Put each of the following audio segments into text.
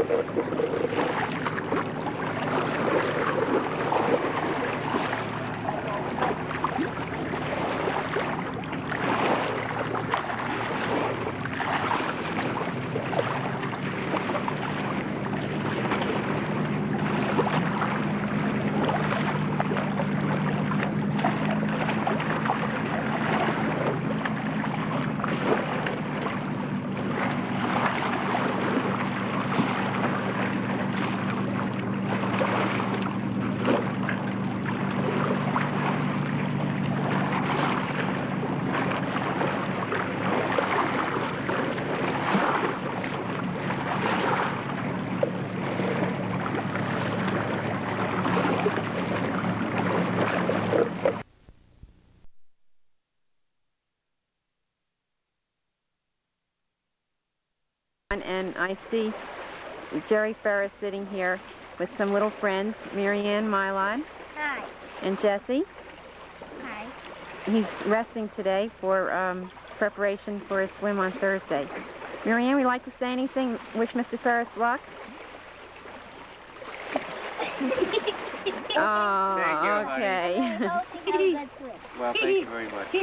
And I see Jerry Ferris sitting here with some little friends, Marianne Mylod. Hi. And Jesse. Hi. He's resting today for preparation for his swim on Thursday. Marianne, would you like to say anything? Wish Mr. Ferris luck? Oh, thank you, okay. Well, thank you very much.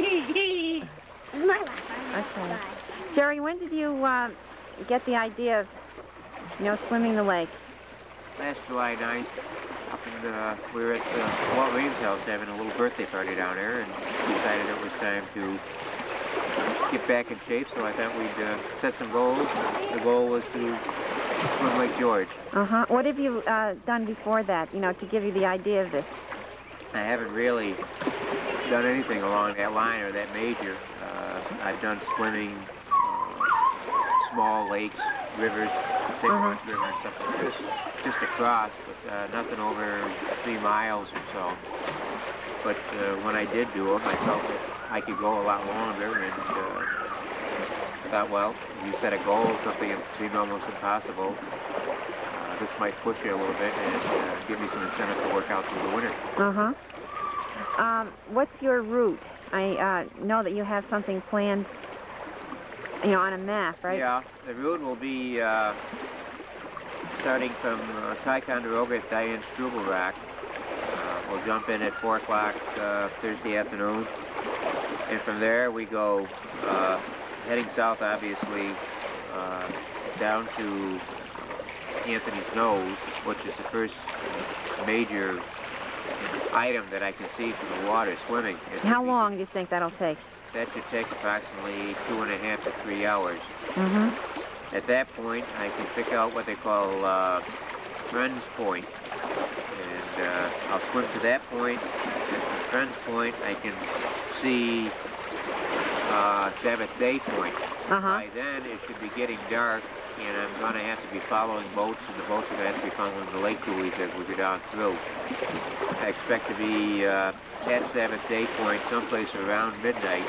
Okay. Jerry, when did you get the idea of, swimming the lake? Last July 9th, up in, we were at Walt Williams' house having a little birthday party down there, and decided it was time to get back in shape, so I thought we'd set some goals. The goal was to swim Lake George. Uh-huh. What have you done before that, to give you the idea of this? I haven't really done anything along that line or that major. I've done swimming, small lakes, rivers, St. Louis River and stuff like this, just across, but nothing over 3 miles or so. But when I did do them, I felt that I could go a lot longer, and I thought, well, if you set a goal, something that seemed almost impossible, this might push you a little bit and give me some incentive to work out through the winter. Uh-huh. What's your route? I know that you have something planned, on a map, right? Yeah, the route will be starting from Ticonderoga at Diane Struble Rock. We'll jump in at 4 o'clock Thursday afternoon, and from there we go heading south, obviously, down to Anthony's Nose, which is the first major item that I can see from the water swimming. How long do you think that'll take? That should take approximately 2.5 to 3 hours. Mm-hmm. At that point, I can pick out what they call Friends Point, and I'll swim to that point. At Friends Point, I can see Sabbath Day Point. By then, it should be getting dark, and I'm going to have to be following boats, and the boats are going to have to be following the lake buoys as we go down through. I expect to be at Sabbath Day Point someplace around midnight,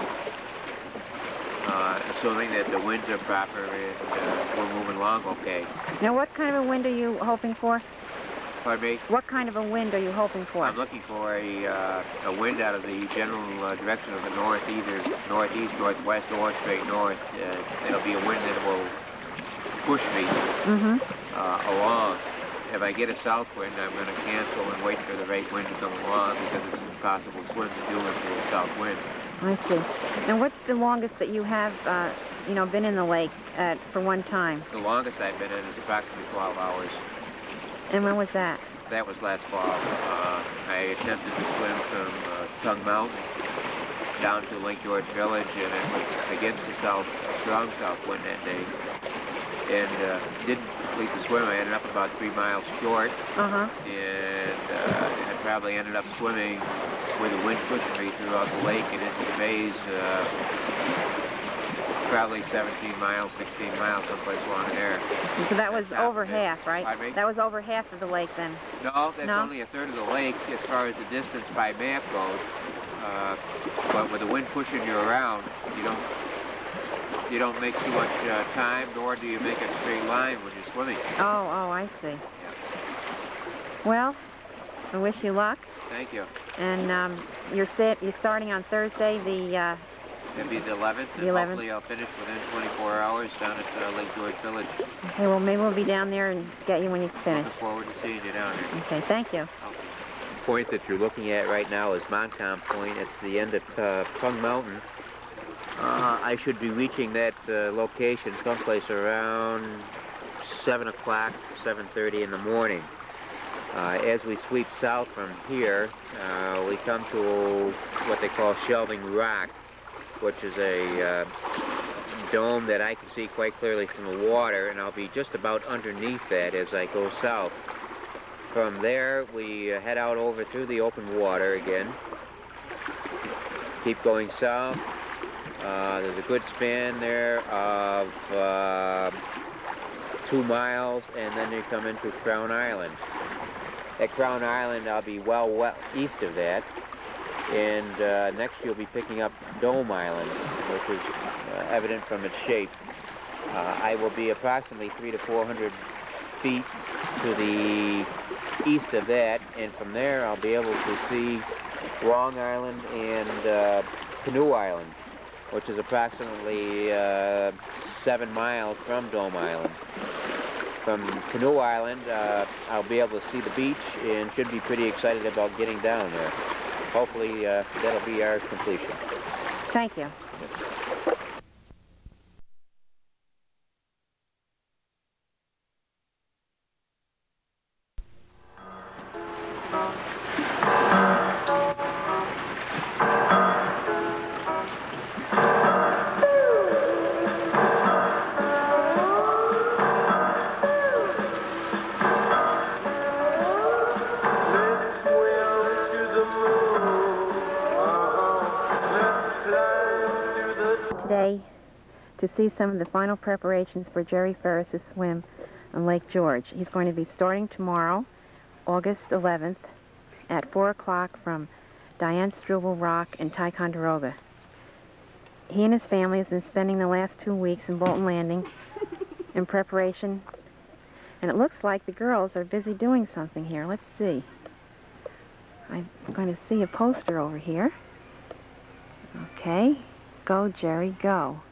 assuming that the winds are proper and we're moving along okay. Now, what kind of a wind are you hoping for? Pardon me? What kind of a wind are you hoping for? I'm looking for a wind out of the general direction of the north, either northeast, northwest, or straight north. It'll be a wind that will push me along. If I get a south wind, I'm going to cancel and wait for the right wind to come along, because it's an impossible swim to do into a south wind. I see. And what's the longest that you have, been in the lake for one time? The longest I've been in is approximately 12 hours. And when was that? That was last fall. I attempted to swim from Tongue Mountain down to Lake George Village, and it was against a strong south wind that day. And didn't complete the swim. I ended up about 3 miles short, and I probably ended up swimming with the wind pushing me throughout the lake and into the bays, probably 17 miles, 16 miles, someplace along there. So that was over half, right? Pardon me? That was over half of the lake then? No, that's only a third of the lake as far as the distance by map goes. But with the wind pushing you around, you don't make too much time, nor do you make a straight line when you're swimming. Oh, I see. Yeah. Well, I wish you luck. Thank you. And you're starting on Thursday, the That'd be the 11th, The and 11th. hopefully I'll finish within 24 hours down at Lake George Village. Okay, well, maybe we'll be down there and get you when you finish. Looking forward to seeing you down there. Okay, thank you. The point that you're looking at right now is Montcalm Point. It's the end of Tongue Mountain. I should be reaching that location someplace around 7 o'clock, 7:30 in the morning. As we sweep south from here, we come to what they call Shelving Rock, which is a dome that I can see quite clearly from the water, and I'll be just about underneath that as I go south. From there, we head out over through the open water again. Keep going south. There's a good span there of 2 miles, and then you come into Crown Island. At Crown Island, I'll be well east of that, and next you'll be picking up Dome Island, which is evident from its shape. I will be approximately 300 to 400 feet to the east of that, and from there I'll be able to see Long Island and Canoe Island, which is approximately 7 miles from Dome Island. From Canoe Island, I'll be able to see the beach and should be pretty excited about getting down there. Hopefully, that'll be our completion. Thank you. Today to see some of the final preparations for Jerry Ferris' swim on Lake George. He's going to be starting tomorrow, August 11th, at 4 o'clock from Diane Struble Rock in Ticonderoga. He and his family have been spending the last 2 weeks in Bolton Landing in preparation, and it looks like the girls are busy doing something here. Let's see. I'm going to see a poster over here. Okay. Go, Jerry, go.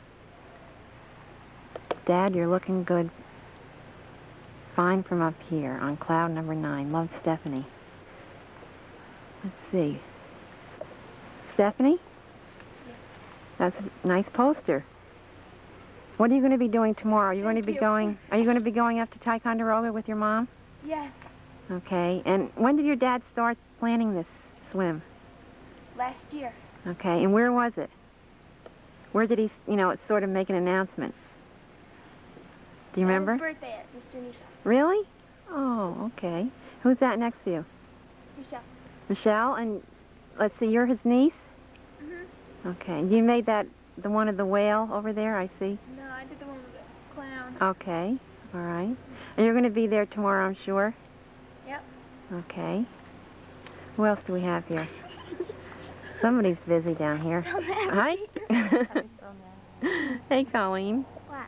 Dad, you're looking good. Fine from up here on cloud number 9. Love, Stephanie. Let's see. Stephanie? Yes. That's a nice poster. What are you going to be doing tomorrow? Are you going to be going up to Ticonderoga with your mom? Yes. Okay. And when did your dad start planning this swim? Last year. Okay. And where was it? Where did he, sort of make an announcement? Do you remember? His birthday at Mr. Nisha. Really? Oh, okay. Who's that next to you? Michelle. Michelle, and let's see, you're his niece? Mm-hmm. Okay. You made that, the one of the whale over there, I see? No, I did the one with the clown. Okay. All right. And you're going to be there tomorrow, I'm sure? Yep. Okay. Who else do we have here? Somebody's busy down here. Hi. Hey, Colleen. What?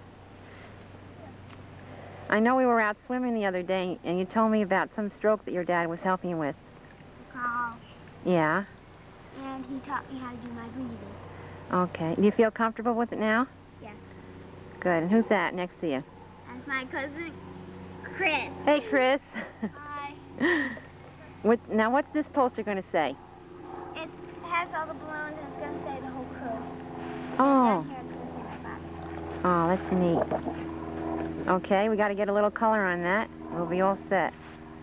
I know we were out swimming the other day, and you told me about some stroke that your dad was helping you with. Carl. Yeah? And he taught me how to do my breathing. Okay. Do you feel comfortable with it now? Yes. Good. And who's that next to you? That's my cousin, Chris. Hey, Chris. Hi. Now, what's this poster going to say? It has all the balloons, and it's going to say the whole crew. Oh. And down here it's going to say my father. Oh, that's neat. Okay, we got to get a little color on that. We'll be all set.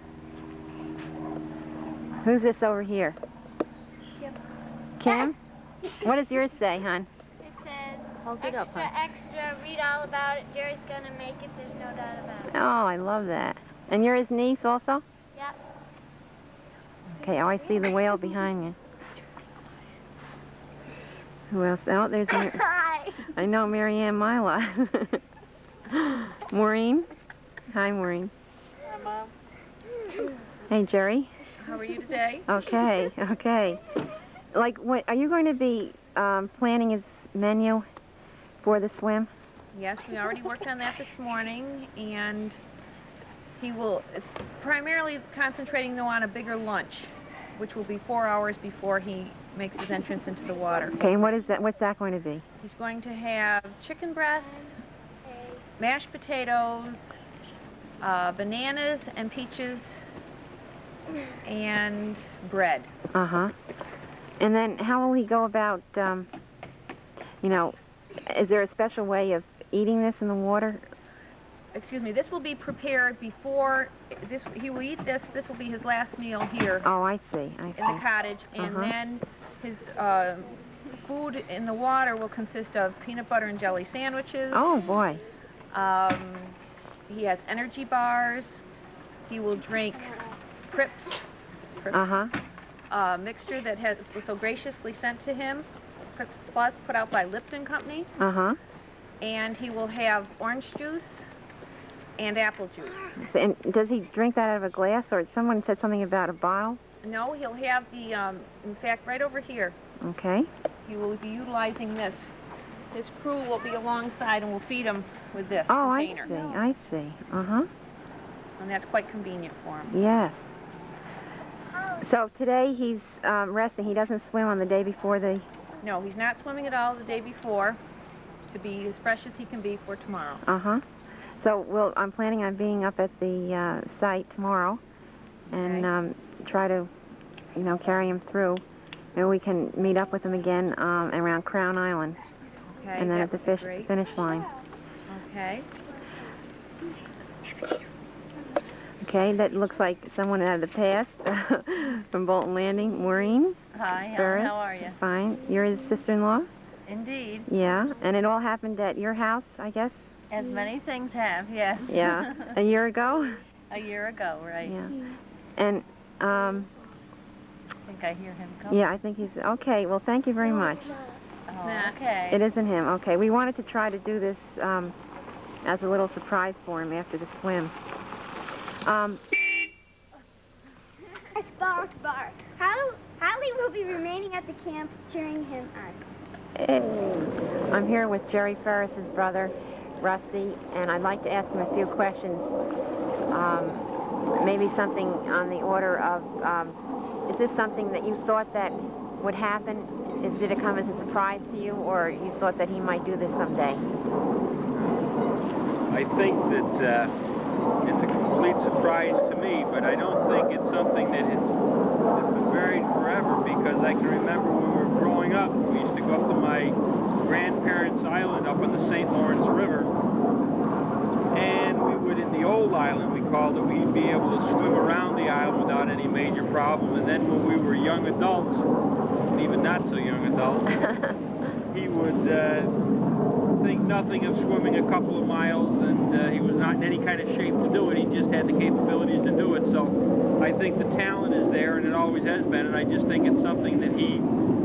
Who's this over here? Kim. Kim? What does yours say, hon? It says, Hold it up, hon. extra, read all about it. Jerry's going to make it. There's no doubt about it. Oh, I love that. And you're his niece also? Yep. Okay, oh, I see the whale behind you. Who else? Oh, there's... Hi. I know Marianne Mila. Maureen? Hi, Maureen. Hi, Mom. Hey, Jerry. How are you today? Okay, okay. Like, what, are you going to be planning his menu for the swim? Yes, we already worked on that this morning, and he will, it's primarily concentrating, though, on a bigger lunch. which will be 4 hours before he makes his entrance into the water. Okay, and what is that? What's that going to be? He's going to have chicken breasts, mashed potatoes, bananas and peaches, and bread. Uh-huh. And then how will he go about, you know, is there a special way of eating this in the water? Excuse me, this will be prepared before, he will eat this, this will be his last meal here. Oh, I see, In the cottage, and then his food in the water will consist of peanut butter and jelly sandwiches. Oh, boy. He has energy bars. He will drink Crips. Mixture that was so graciously sent to him, Crips Plus, put out by Lipton Company. And he will have orange juice and apple juice. And does he drink that out of a glass, or someone said something about a bottle? No, he'll have the, in fact, right over here. Okay. He will be utilizing this. His crew will be alongside and will feed him with this container. I see. And that's quite convenient for him. Yes. So today he's resting. He doesn't swim on the day before the... No, he's not swimming at all the day before to be as fresh as he can be for tomorrow. So I'm planning on being up at the site tomorrow and try to, you know, carry him through. And we can meet up with him again around Crown Island. Okay, and then at the finish line. Okay. Okay, that looks like someone out of the past from Bolton Landing. Maureen? Hi, Ferris? how are you? Fine. You're his sister-in-law? Indeed. Yeah, and it all happened at your house, I guess? As many things have, yes. Yeah. A year ago? A year ago, right. Yeah. And, I think I hear him come. yeah, I think he's... Okay, well, thank you very much. Oh, okay. It isn't him. Okay, we wanted to try to do this as a little surprise for him after the swim. Bark, bark. Holly will be remaining at the camp cheering him on. I'm here with Jerry Ferris's brother, Rusty, and I'd like to ask him a few questions. Maybe something on the order of, is this something that you thought that would happen? Did it come as a surprise to you, or you thought that he might do this someday? I think that it's a complete surprise to me, but I don't think it's something that it's been buried forever, because I can remember when we were growing up, we used to go up to my grandparents' island up on the St. Lawrence River, and we would, in the old island, we called it, we'd be able to swim around the island without any major problem. And then when we were young adults, and even not so young adults, he would think nothing of swimming a couple of miles, and he was not in any kind of shape to do it. He just had the capabilities to do it. So I think the talent is there, and it always has been, and I just think it's something that he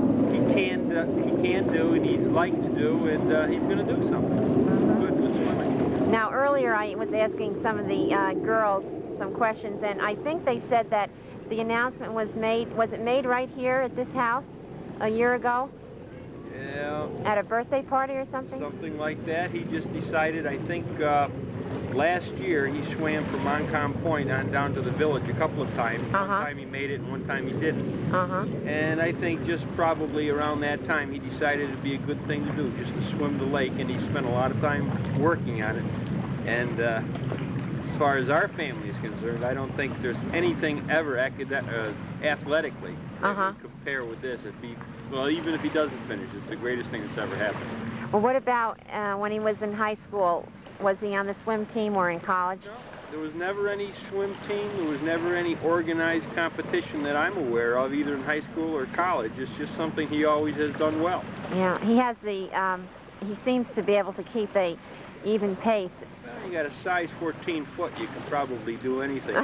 can do, and he's like to do, and he's going to do something good with swimming. Now, earlier I was asking some of the girls some questions, and I think they said that the announcement was it made right here at this house a year ago? Yeah. At a birthday party or something? Something like that. He just decided, I think, last year he swam from Montcalm Point on down to the village a couple of times. One time he made it and one time he didn't. And I think just probably around that time he decided it'd be a good thing to do, just to swim the lake, and he spent a lot of time working on it. And as far as our family is concerned, I don't think there's anything ever athletically that would compare with this. Well, even if he doesn't finish, it's the greatest thing that's ever happened. Well, what about when he was in high school? Was he on the swim team or in college? No, there was never any swim team. There was never any organized competition that I'm aware of, either in high school or college. It's just something he always has done well. Yeah, he has the, he seems to be able to keep a even pace. Well, you got a size 14 foot, you can probably do anything.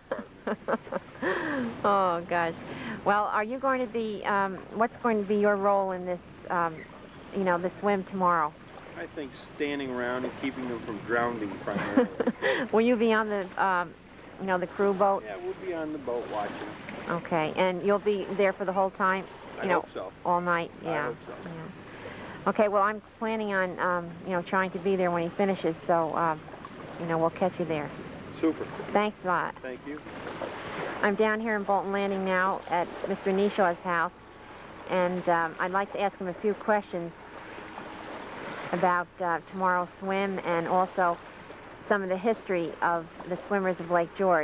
Oh, gosh. Well, are you going to be, what's going to be your role in this, you know, the swim tomorrow? I think standing around and keeping them from drowning primarily. Will you be on the, you know, the crew boat? Yeah, we'll be on the boat watching. Okay, and you'll be there for the whole time? I hope so. All night, yeah. I hope so. Yeah. Okay, well, I'm planning on, you know, trying to be there when he finishes, so, you know, we'll catch you there. Super. Thanks a lot. Thank you. I'm down here in Bolton Landing now at Mr. Neshaw's house, and I'd like to ask him a few questions about tomorrow's swim and also some of the history of the swimmers of Lake George.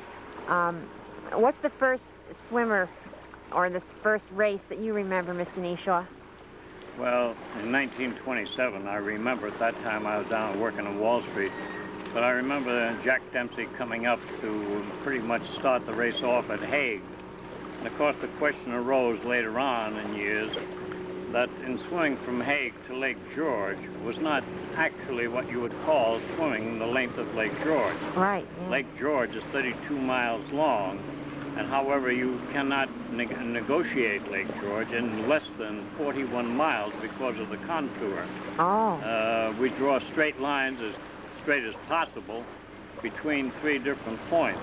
What's the first swimmer or the first race that you remember, Mr. Neshaw? Well, in 1927, I remember at that time I was down working on Wall Street, but I remember Jack Dempsey coming up to pretty much start the race off at Hague. And of course the question arose later on in years that in swimming from Hague to Lake George was not actually what you would call swimming the length of Lake George. Right. Yeah. Lake George is 32 miles long, and however you cannot negotiate Lake George in less than 41 miles because of the contour. Oh. We draw straight lines as straight as possible between 3 different points.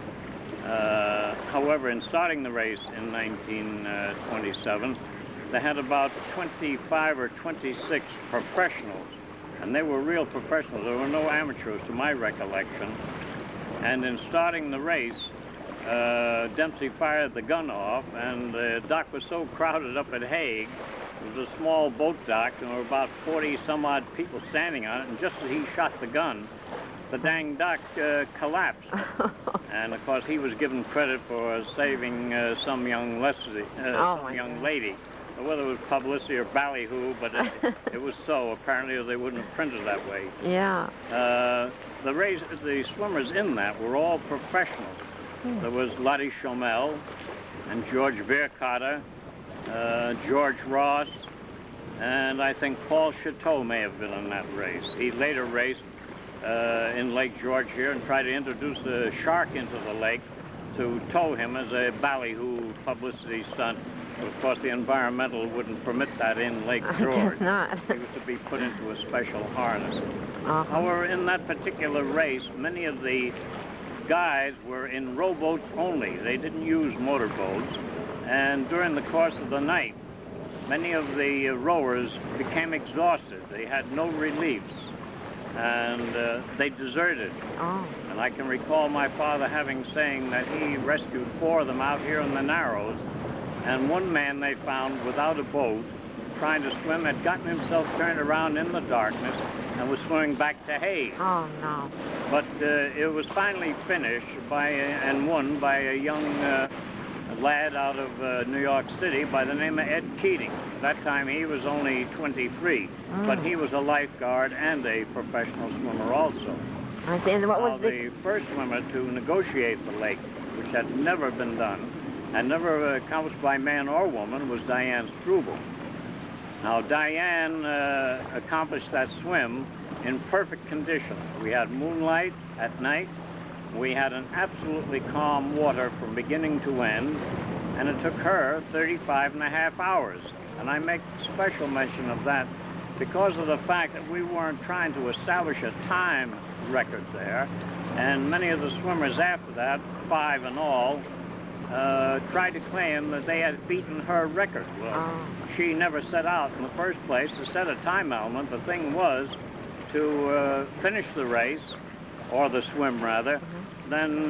However, in starting the race in 1927, they had about 25 or 26 professionals, and they were real professionals. There were no amateurs to my recollection. And in starting the race, Dempsey fired the gun off, and the dock was so crowded up at Hague. It was a small boat dock, and there were about 40-some-odd people standing on it, and just as he shot the gun, the dang dock collapsed. And, of course, he was given credit for saving some young lady. Whether it was publicity or ballyhoo, but it was so, apparently, or they wouldn't have printed that way. Yeah. The swimmers in that were all professionals. There was Lottie Chomel and George Vercotter, George Ross, and I think Paul Chateau may have been in that race. He later raced in Lake George here and tried to introduce a shark into the lake to tow him as a ballyhoo publicity stunt. But of course, the environmental wouldn't permit that in Lake George. I guess not. He was to be put into a special harness. Uh-huh. However, in that particular race, many of the guys were in rowboats only. They didn't use motorboats. And during the course of the night, many of the rowers became exhausted. They had no reliefs, and they deserted. Oh. And I can recall my father saying that he rescued 4 of them out here in the Narrows, and one man they found without a boat, trying to swim, had gotten himself turned around in the darkness and was swimming back to Hague. Oh, no. But it was finally finished and won by a young lad out of New York City by the name of Ed Keating. At that time he was only 23, but he was a lifeguard and a professional swimmer also. I see. And what was the first swimmer to negotiate the lake, which had never been done, and never accomplished by man or woman, was Diane Struble. Now, Diane accomplished that swim in perfect conditions. We had moonlight at night. We had an absolutely calm water from beginning to end, and it took her 35.5 hours. And I make special mention of that because of the fact that we weren't trying to establish a time record there, and many of the swimmers after that, 5 in all, tried to claim that they had beaten her record. Well, she never set out in the first place to set a time element. The thing was to finish the race, or the swim rather, then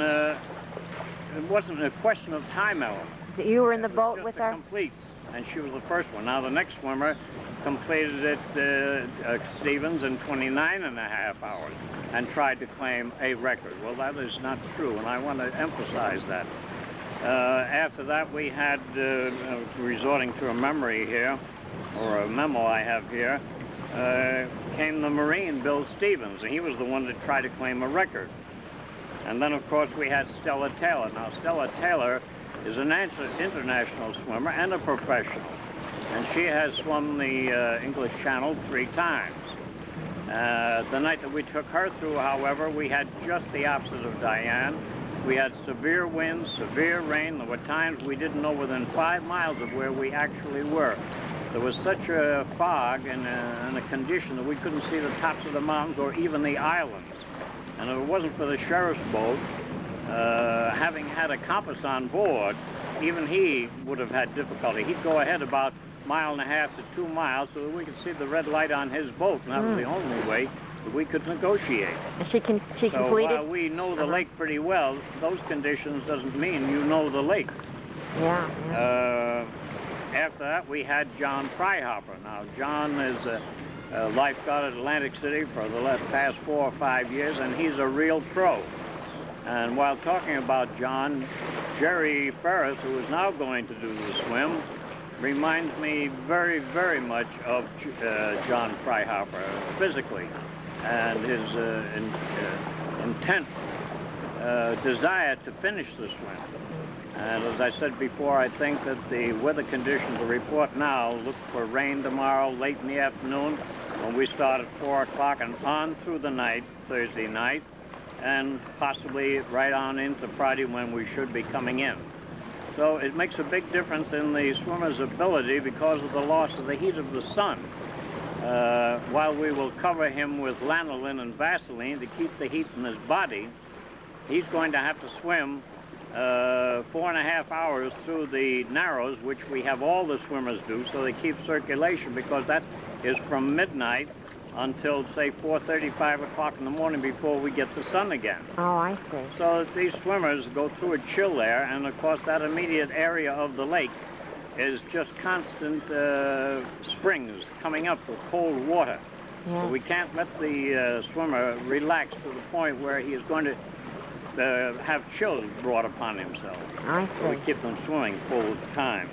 it wasn't a question of time element. You were in the boat with her? Complete, and she was the first one. Now the next swimmer completed it, Stevens, in 29.5 hours and tried to claim a record. Well, that is not true, and I want to emphasize that. After that, we had, resorting to a memory here, or a memo I have here, came the Marine, Bill Stevens, and he was the one that tried to claim a record. And then, of course, we had Stella Taylor. Now, Stella Taylor is an international swimmer and a professional, and she has swum the English Channel 3 times. The night that we took her through, however, we had just the opposite of Diane. We had severe winds, severe rain. There were times we didn't know within 5 miles of where we actually were. There was such a fog and a condition that we couldn't see the tops of the mountains or even the islands. And if it wasn't for the sheriff's boat, having had a compass on board, even he would have had difficulty. He'd go ahead about 1.5 to 2 miles so that we could see the red light on his boat, and that was the only way we could negotiate. And she completed? While we know the lake pretty well, those conditions doesn't mean you know the lake. Yeah. After that, we had John Freihopper. Now, John is a lifeguard at Atlantic City for the past 4 or 5 years, and he's a real pro. And while talking about John, Jerry Ferris, who is now going to do the swim, reminds me very, very much of John Freihopper physically, and his intent, desire to finish the swim. And as I said before, I think that the weather conditions, the report now, look for rain tomorrow late in the afternoon when we start at 4 o'clock and on through the night, Thursday night, and possibly right on into Friday when we should be coming in. So it makes a big difference in the swimmer's ability because of the loss of the heat of the sun. While we will cover him with lanolin and Vaseline to keep the heat in his body, he's going to have to swim 4.5 hours through the Narrows, which we have all the swimmers do, so they keep circulation, because that is from midnight until, say, 4:30, 5 o'clock in the morning before we get the sun again. Oh, I see. So these swimmers go through a chill there, and of course that immediate area of the lake is just constant springs coming up with cold water. Yeah. So we can't let the swimmer relax to the point where he is going to have chills brought upon himself. I see. So we keep them swimming full time.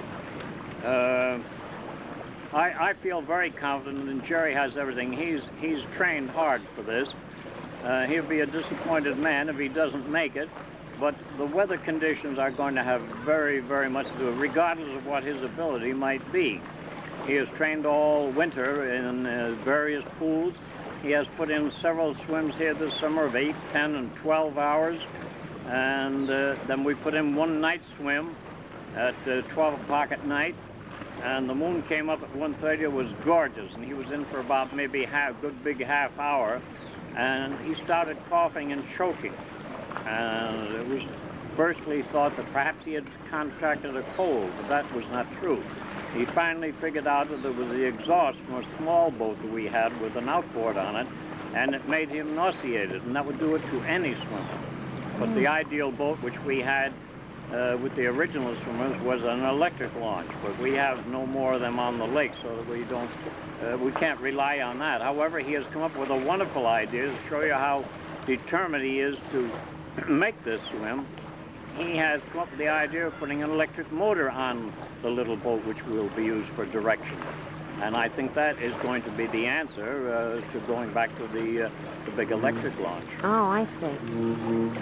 I feel very confident, and Jerry has everything. He's trained hard for this. He'll be a disappointed man if he doesn't make it, but the weather conditions are going to have very, very much to do, regardless of what his ability might be. He has trained all winter in various pools. He has put in several swims here this summer of 8, 10, and 12 hours, and then we put in one night swim at 12 o'clock at night. And the moon came up at 1:30. It was gorgeous, and he was in for about maybe good big half hour, and he started coughing and choking. And it was firstly thought that perhaps he had contracted a cold, but that was not true. He finally figured out that it was the exhaust from a small boat that we had with an outboard on it, and it made him nauseated, and that would do it to any swimmer. But the ideal boat, which we had with the original swimmers, was an electric launch, but we have no more of them on the lake, so that we can't rely on that. However, he has come up with a wonderful idea to show you how determined he is to make this swim. He has come up with the idea of putting an electric motor on the little boat, which will be used for direction. And I think that is going to be the answer to going back to the big electric launch. Oh, I see.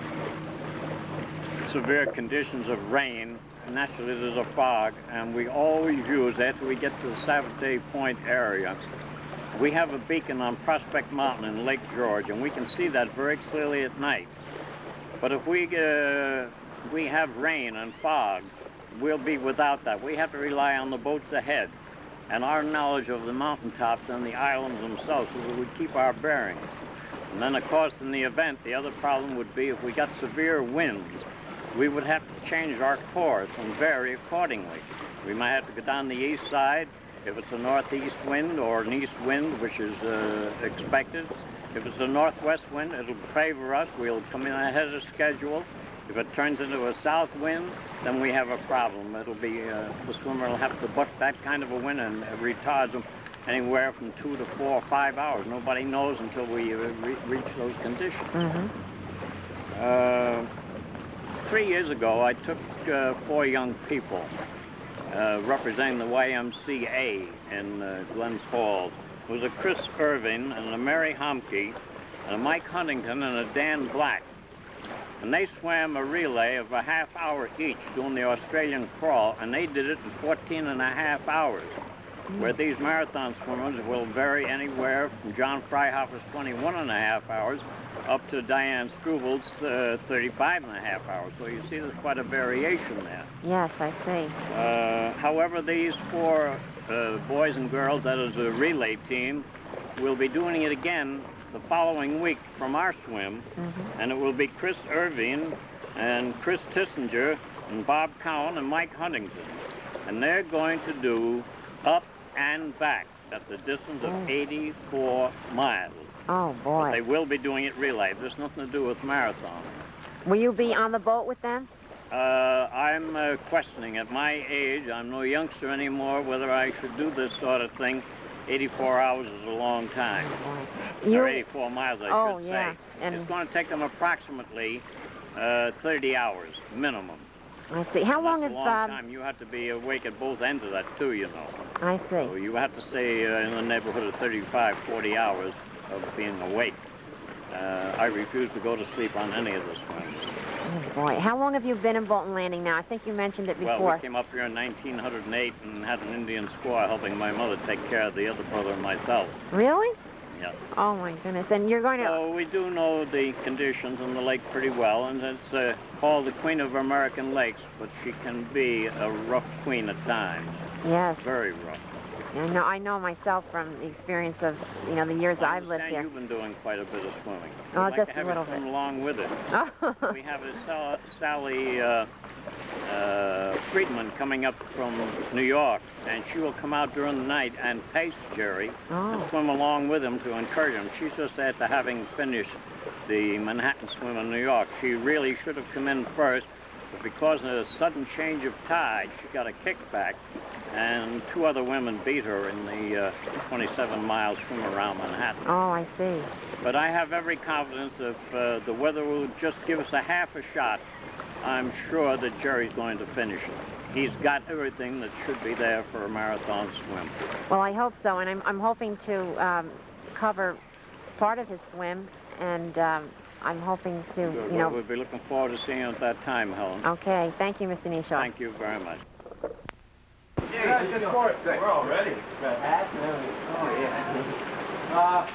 Severe conditions of rain, naturally there's a fog, and we always use, after we get to the Saturday Point area, we have a beacon on Prospect Mountain in Lake George, and we can see that very clearly at night. But if we have rain and fog, we'll be without that. We have to rely on the boats ahead and our knowledge of the mountaintops and the islands themselves, so that we keep our bearings. And then, of course, in the event, the other problem would be if we got severe winds, we would have to change our course and vary accordingly. We might have to go down the east side if it's a northeast wind or an east wind, which is expected. If it's a northwest wind, it'll favor us. We'll come in ahead of schedule. If it turns into a south wind, then we have a problem. It'll be, the swimmer will have to buck that kind of a wind, and it retards them anywhere from 2 to 4 or 5 hours. Nobody knows until we reach those conditions. 3 years ago, I took 4 young people representing the YMCA in Glens Falls. It was a Chris Irving and a Mary Homke and a Mike Huntington and a Dan Black. And they swam a relay of a half hour each doing the Australian crawl, and they did it in 14.5 hours. Where these marathon swimmers will vary anywhere from John Freihopper's 21.5 hours up to Diane Strubel's 35.5 hours. So you see there's quite a variation there. Yes, I see. However, these 4 boys and girls, that is a relay team, will be doing it again the following week from our swim, and it will be Chris Irving and Chris Tissinger and Bob Cowan and Mike Huntington. And they're going to do up and back at the distance of 84 miles. Oh, boy. But they will be doing it relay. There's nothing to do with marathon. Will you be on the boat with them? I'm questioning. At my age, I'm no youngster anymore, whether I should do this sort of thing. 84 hours is a long time. Or 84 miles, I should say. And it's going to take them approximately 30 hours, minimum. I see. How long is That's a long time. You have to be awake at both ends of that, too, you know. I see. So you have to stay in the neighborhood of 35, 40 hours of being awake. I refuse to go to sleep on any of the swims. Oh, boy. How long have you been in Bolton Landing now? I think you mentioned it before. Well, we came up here in 1908 and had an Indian squaw helping my mother take care of the other brother and myself. Really? Yeah. Oh, my goodness. And you're going to... So we do know the conditions on the lake pretty well, and it's called the Queen of American Lakes, but she can be a rough queen at times. Yes. Very rough. I know myself from the experience of, the years I've lived here. You've been doing quite a bit of swimming. Oh, We'd like just to have a little you swim bit. along with it. We have a Sally Friedman coming up from New York, and she will come out during the night and pace Jerry and swim along with him to encourage him. She's just after having finished the Manhattan swim in New York. She really should have come in first, but because of a sudden change of tide, she got a kickback, and 2 other women beat her in the 27-mile swim around Manhattan. Oh, I see. But I have every confidence if the weather will just give us a half a shot, I'm sure that Jerry's going to finish it. He's got everything that should be there for a marathon swim. Well, I hope so, and I'm hoping to cover part of his swim, and I'm hoping to, Good. Well, we'll be looking forward to seeing you at that time, Helen. Okay, thank you, Mr. Nishaw. Thank you very much. Yeah, we're all ready. Got hats and everything. Oh, yeah.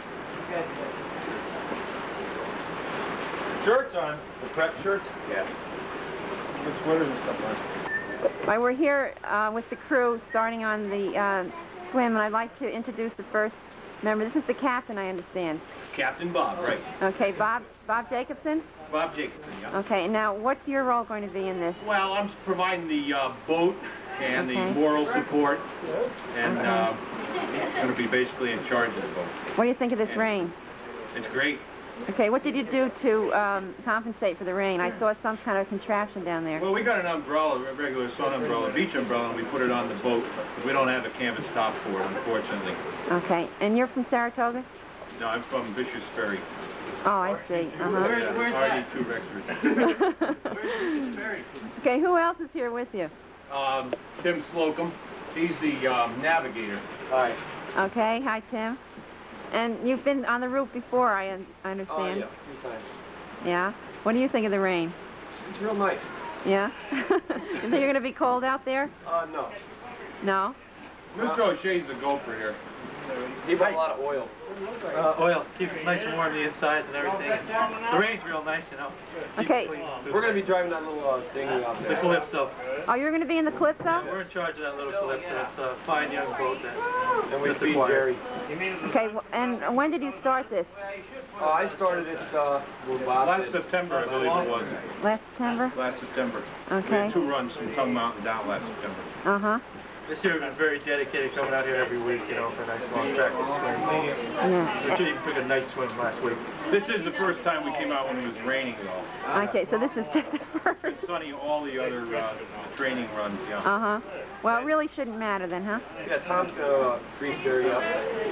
Shirts on. The prep shirts? Yeah. Good sweaters and stuff on. Well, we're here with the crew starting on the swim, and I'd like to introduce the first member. This is the captain, I understand. Captain Bob, right. Okay, Bob Jacobson? Bob Jacobson, yeah. Okay, now what's your role going to be in this? Well, I'm providing the boat and the moral support, and going to be basically in charge of the boat. What do you think of this rain? It's great. Okay, what did you do to compensate for the rain? I saw some kind of contraption down there. Well, we got an umbrella, a regular sun umbrella, beach umbrella, and we put it on the boat. We don't have a canvas top for it, unfortunately. Okay, and you're from Saratoga? No, I'm from Bishop's Ferry. Oh, I see. Where's RD2 Rexford. Where's Ferry? Okay, who else is here with you? Tim Slocum. He's the navigator. Hi. Okay, hi, Tim. And you've been on the route before, I understand. Oh, yeah, a few times. Yeah? What do you think of the rain? It's real nice. Yeah? You think you're going to be cold out there? No. No? Mr. O'Shea's the gopher here. He brought a lot of oil. Oil keeps it nice and warm, the insides and everything. The rain's real nice, Okay. We're going to be driving that little dinghy out there. The Calypso. Oh, you're going to be in the Calypso? Yeah, we're in charge of that little Calypso. It's a fine young boat that and we feed Jerry. Okay, and when did you start this? I started it last September, I believe it was. Last September? Last September. Okay. We had 2 runs from Tongue Mountain down last September. Uh-huh. this year we've been very dedicated coming out here every week, for a nice long practice swim. Yeah. We should even took a night swim last week. This is the first time we came out when it was raining, though. Okay, so this is just the first. It's been sunny all the other training runs, yeah. Uh-huh. Well, it really shouldn't matter then, huh? Yeah, Tom's going to grease Jerry up.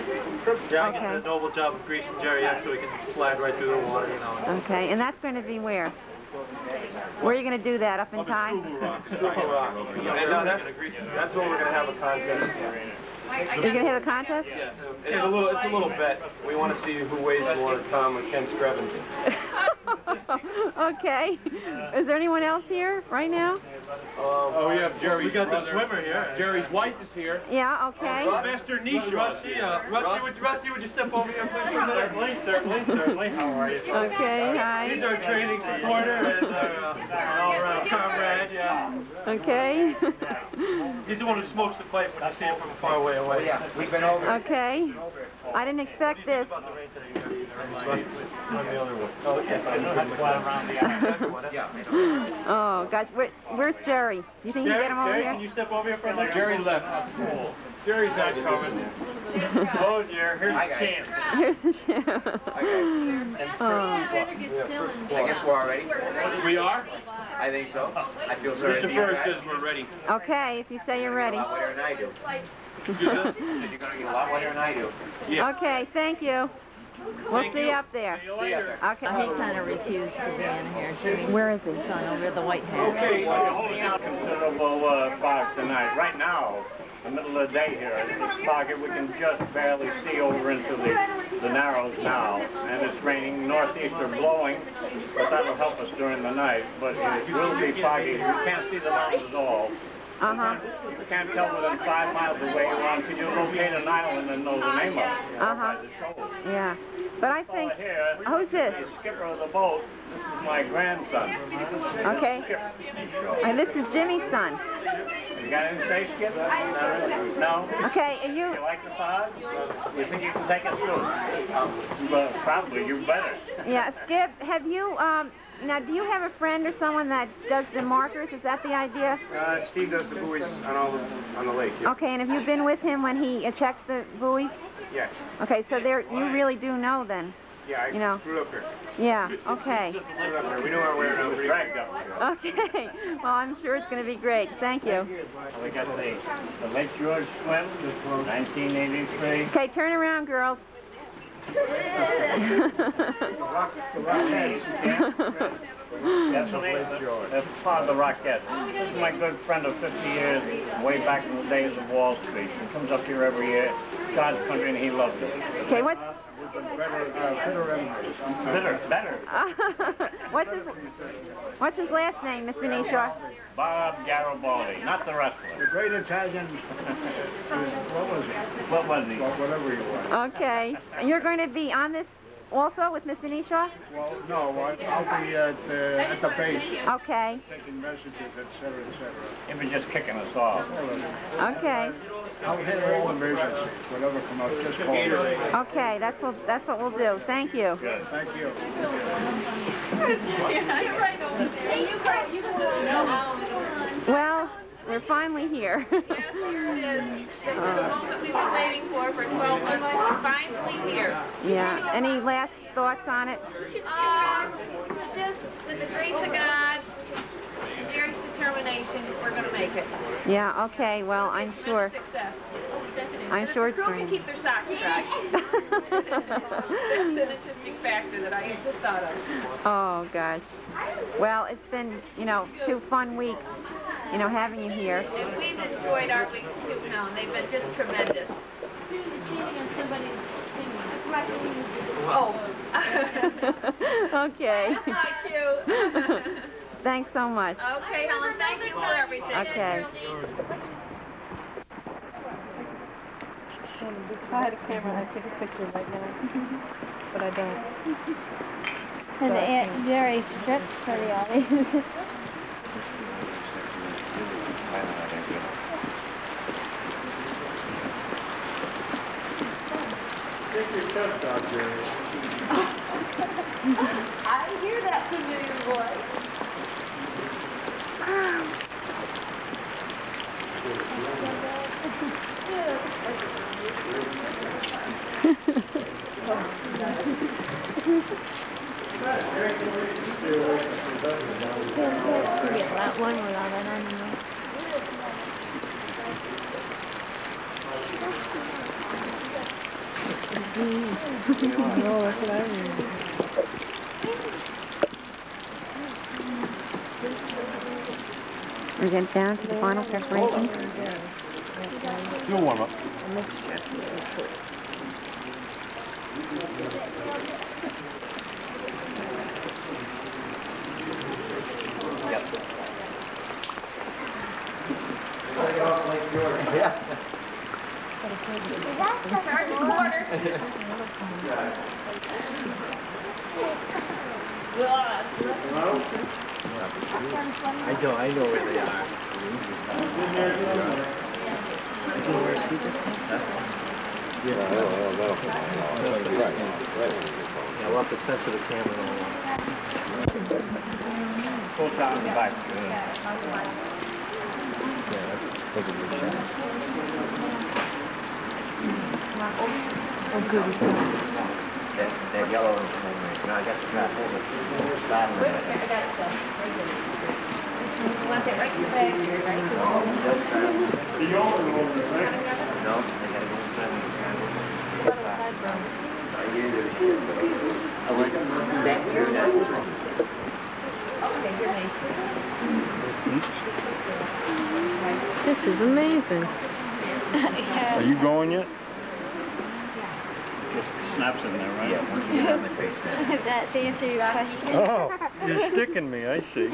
John gets a noble job of greasing Jerry up so he can slide right through the water, Okay, and that's going to be where? Where are you going to do that? Up in time? And that's when we're going to have a contest. You're going to have a contest? Yes. It's a little bet. We want to see who weighs more, Tom or Ken Screvens. Okay. Is there anyone else here right now? Oh, we have Jerry's We got brother. the swimmer here. Jerry's wife is here. Yeah, okay. Mr. Nishaw. Rusty, would you step over here, please? Certainly. How are you? Okay, hi. He's our training supporter and our all-around comrade, Okay. He's the one who smokes the pipe when you see him from far away. Yeah, we've been over. Okay. I didn't expect this. Oh, gosh. Where's Jerry? You think you can get him over Jerry, here? can you step over here for a minute? Jerry left. Jerry's not coming. Oh dear, here's the chance. Here's the chance. I guess we're all ready. We are? I think so. I feel sorry. Mr. Ferris says we're ready. Okay, if you say you're ready. A lot wetter than I do. Excuse us? You're going to get a lot wetter than I do. Yeah. Okay, thank you. We'll see you up there. See you later. Okay. He kind of refused to be in here. Jimmy's Where is he? son over the White House. Okay, we're holding out considerable fog tonight. Right now, the middle of the day here, it's foggy. We can just barely see over into the Narrows now. And it's raining, northeaster blowing, but that'll help us during the night. But it will be foggy. You can't see the mountains at all. You can't tell within 5 miles of where you are until you locate an island and know the name of it. Yeah. But I think, who's this? The skipper of the boat. This is my grandson. Okay. And this is Jimmy's son. You got anything to say, Skip? No? Okay, and you... You like the fog? You think you can take it through? Well, probably. You better. Yeah, Skip, have you, now do you have a friend or someone that does the markers? Is that the idea? Steve does the buoys on the lake. Yeah. Okay, and have you been with him when he checks the buoys? Yes. Okay, so there, you really do know then. Yeah, I grew up here. Yeah, okay. We know our way around. Okay, well, I'm sure it's going to be great. Thank you. We got the Lake George swim, 1983. Okay, turn around, girls. That's part of the Rockette. This is my good friend of 50 years, way back in the days of Wall Street. He comes up here every year, God's country, and he loves it. Okay, what? Better. What's his last name, Miss Benicia? Bob Garibaldi, not the wrestler. The great Italian, what was he? Whatever he was. Okay. And you're going to be on this also with Miss Benicia? Well, no, I'll be at the base. Okay. Taking messages, etc., etc. He was just kicking us off. Okay. I'll handle all the measures, whatever come up, just call me. Okay, that's what we'll do. Thank you. Good. Thank you. Well, we're finally here. Yes, here it is. The moment we've been waiting for 12 months. We're finally here. Yeah. Any last thoughts on it? Just with the grace of God and Jerry's determination, we're going to make it. Yeah, okay. Well, I'm sure. Success. I'm sure it's the crew going can keep their socks dry. That's an interesting factor that I just thought of. Oh, gosh. Well, it's been, 2 fun weeks, having you here. And we've enjoyed our weeks too, Helen. They've been just tremendous. Oh. Okay. Thank you. Thanks so much. Okay, Helen, thank you for everything. Okay. If I had a camera, I'd take a picture right now. But I don't. And Aunt Jerry strips for the audience. Take your chest out, Jerry. I hear that familiar voice. That one without an animal. We're getting down to the final preparation. Do warm up. I know where they are. Yeah, we'll have to censor the camera and all. Pull down the back. Yeah, that's a good shot. Oh, goody. That yellow thing, you know, I got the strap over. You want that right in the bag here, right? The yellow over there, right? No, they gotta go inside I went back here now. Okay, here, Nate. This is amazing. Are you going yet? Just snaps in there, right? Yeah, once you get on my face now. That's the answer to your question. Oh, you're sticking me, I see.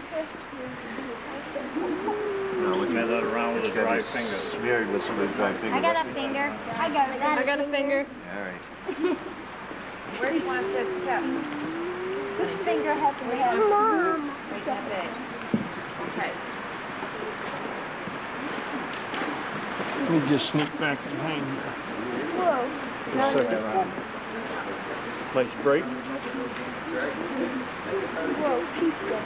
No, Smear that around with a dry finger. Smeared with somebody's dry finger. I got a finger. I got a finger. All right. Where do you want this kept? This finger has to be Mom. Right in that bag. Okay. Let me just sneak back behind here. Whoa. For a second. Nice break. Whoa, pizza.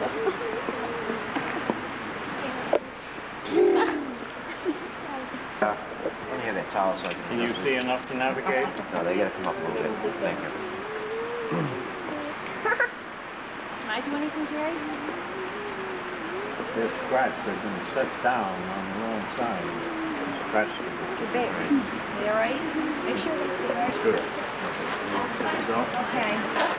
Let me have that towel so I Can you see enough to navigate? No, they gotta come up a little bit. Thank you. Can I do anything, Jerry? They're scratched. They're going to set down on the wrong side. Scratched. They all right? Make sure they're right. Good. Okay.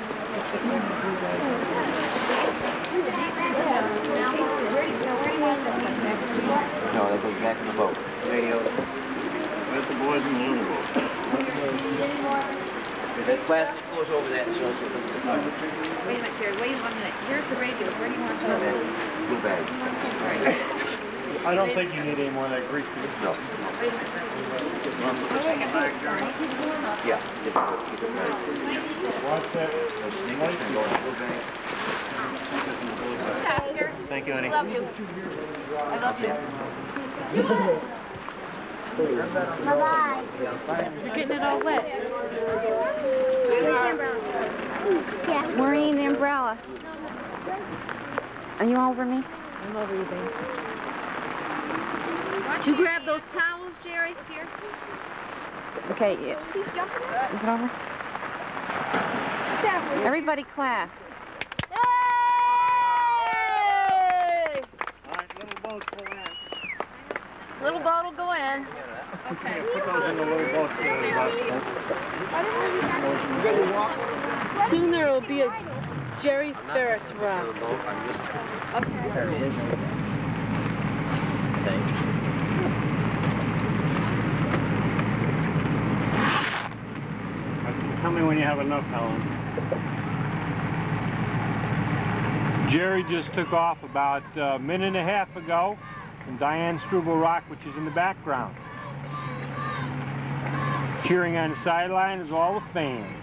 No, that goes back in the boat. Radio. Where's the boys in the little boat? That plastic goes over that, so it's Wait a minute, Jerry. Wait 1 minute. Here's the radio. Where do you want to go? blue bag. I don't think you need any more of that grease, do you? No. Wait a minute. Yeah. Keep it right. Watch that. Those sneakers can go in the blue bag. Thank you, honey. I love you. I love you. Bye-bye. You're getting it all wet. Yeah. Maureen, the umbrella. Are you over me? I'm over you, babe. Did you grab those towels, Jerry? Here. Okay. Is it over? Everybody clap. Little boat will go in. Okay. Put those in the little boat. Soon there will be a Jerry Ferris run. Tell me when you have enough, Helen. Jerry just took off about a minute and a half ago from Diane Struble Rock, which is in the background. Cheering on the sideline is all the fans.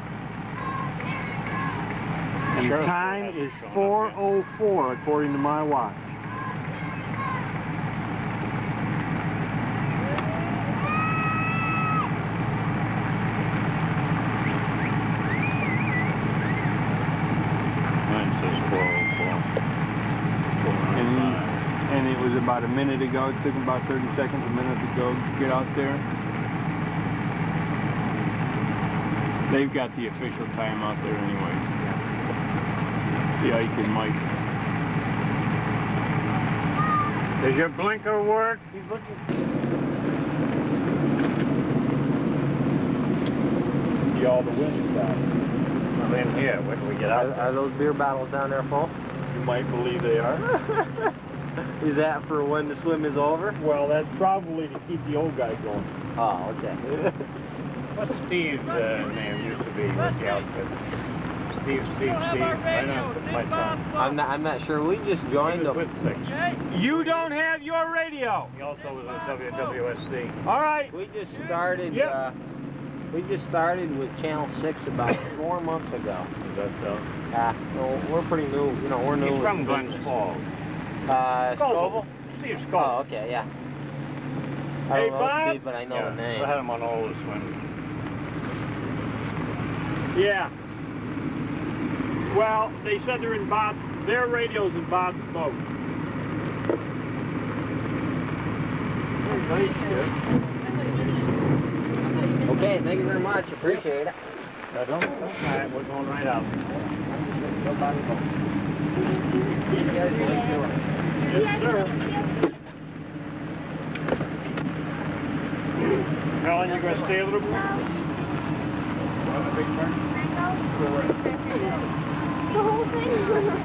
And the time is 4:04 according to my watch. Mine says 4:04. And it was about a minute ago. It took him about 30 seconds, a minute to go get out there. They've got the official time out there anyway. The Ike and Mike. Does your blinker work? He's looking. See all the wind stuff. I'm in here. When do we get out? Are those beer bottles down there full? You might believe they are. Is that for when the swim is over? Well, that's probably to keep the old guy going. Oh, okay. What's Steve's name used to be with the outfit? Steve. Right on my tongue. I'm not sure. We just joined them. With 6. You don't have your radio. He also was at WWSC. All right. We just started. Yep. We just started with Channel 6 about 4 months ago. Is that so? So we're pretty new. You know, we're new. He's from Glens Falls. Scoville? Steve Scoville. Oh, okay, yeah. I Hey, don't know Bob? Steve, but I know the name. I had him on all the swims. Yeah. Well, they said they're in Bob. Their radio's in Bob's boat. Nice, Okay, thank you very much. Appreciate it. All right, we're going right out. Go by the boat. Yes, sir. Helen, you gonna stay a little bit? On the big turn? The whole thing.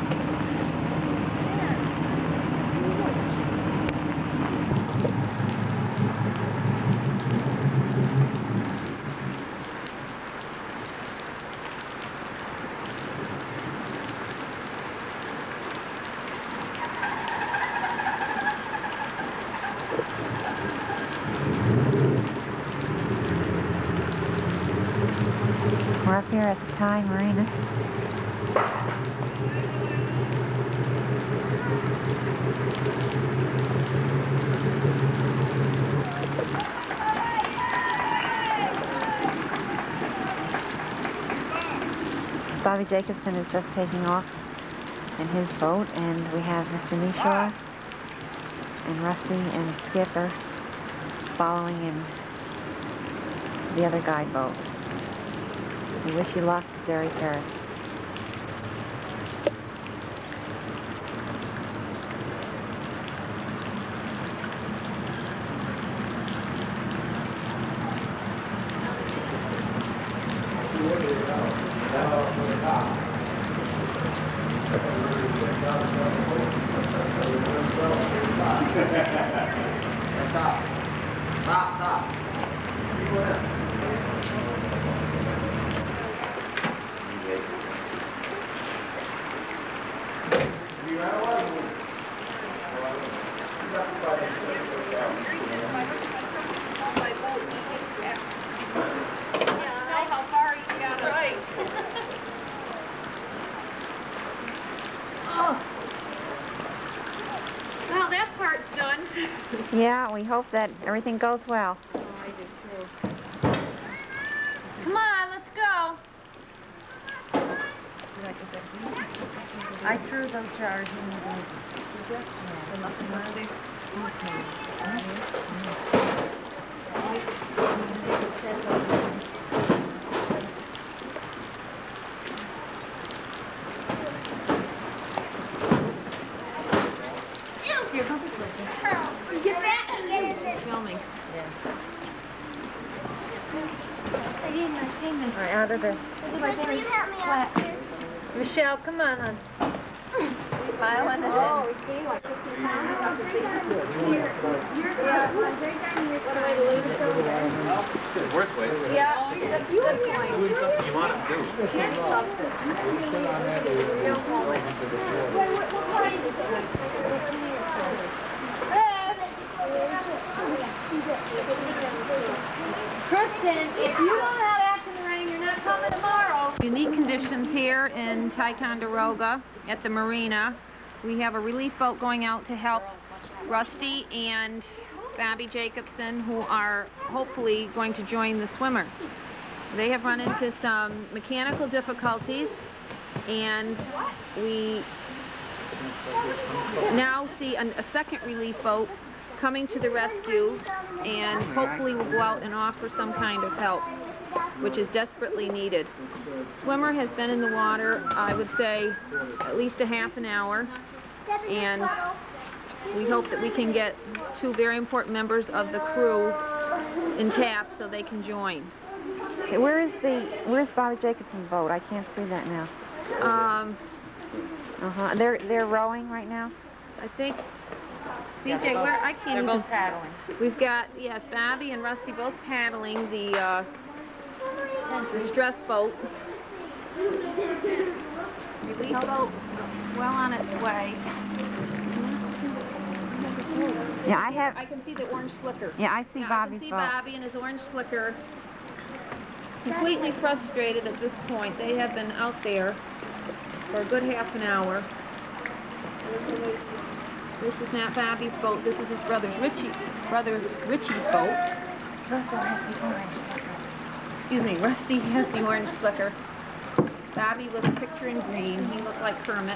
We're up here at the Thai Marina. Bobby Jacobson is just taking off in his boat, and we have Mr. Nishore and Rusty and Skipper following in the other guide boat. We wish you luck, Jerry Ferris. Stop. Well, that part's done. Yeah, we hope that everything goes well. Oh, I do too. Come on, let's go. I threw those jars in the Get back. Filming. I need my fingers. All right, out of the... Will you help me out here? Michelle, come on, hon. Smile on the head. Oh, see, like 50 pounds? That's a big deal. Here. Yeah, my great grandmother. What am I to lose it over there? Well, it's worth it. Yeah, that's a good point. Doing something you want to do. Jenny loves it. Don't hold it. What kind is it? Kristen, if you don't have act in the rain, you're not coming tomorrow. Unique conditions here in Ticonderoga at the marina. We have a relief boat going out to help Rusty and Bobby Jacobson, who are hopefully going to join the swimmer. They have run into some mechanical difficulties, and we now see a second relief boat coming to the rescue, and hopefully will go out and offer some kind of help, which is desperately needed. Swimmer has been in the water, I would say, at least a half an hour, and we hope that we can get two very important members of the crew in TAP so they can join. Okay, where's Bobby Jacobson's boat? I can't see that now. They're rowing right now? I think BJ, where I can't They're even... both paddling. We've got, yes, Bobby and Rusty both paddling the stress boat. Relief boat well on its way. Yeah, I can see the orange slicker. Yeah, I see Bobby's I can see boat. Bobby and his orange slicker. Completely frustrated at this point. They have been out there for a good half an hour. This is not Bobby's boat. This is his brother Richie's boat. Russell has the orange slicker. Excuse me, Rusty has the orange slicker. Bobby was a picture in green. He looked like Kermit.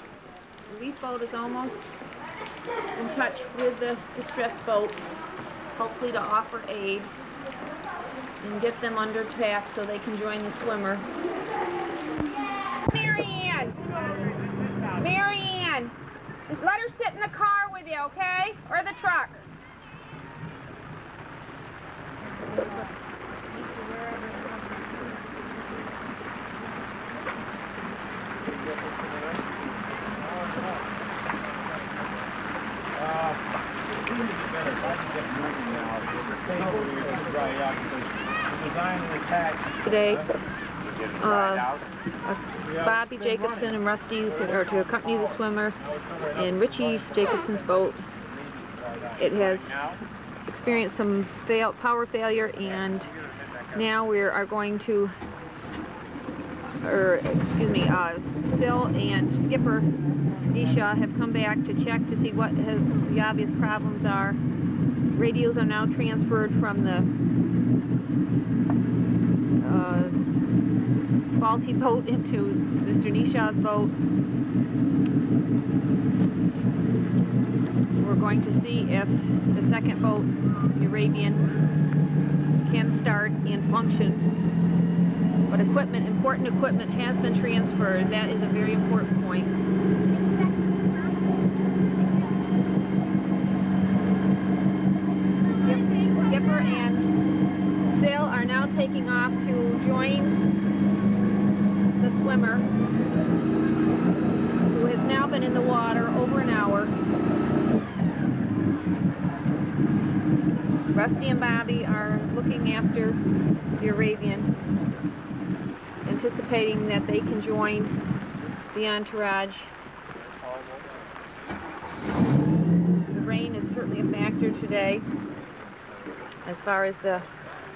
The relief boat is almost in touch with the distress boat. hopefully to offer aid and get them under tack so they can join the swimmer. Marianne! Marianne! Just let her sit in the car with you, okay? Or the truck. Today, Bobby Jacobson and Rusty are to accompany the swimmer in Richie Jacobson's boat. It has experienced some power failure, and now we are going to, Phil and Skipper Nisha have come back to check to see what the obvious problems are. Radios are now transferred from the faulty boat into Mr. Nisha's boat. We're going to see if the second boat, the Arabian, can start and function. But important equipment has been transferred. That is a very important point. Skipper and Phil are now taking off to join the swimmer, who has now been in the water over an hour. Rusty and Bobby are looking after the Arabian, anticipating that they can join the entourage. The rain is certainly a factor today as far as the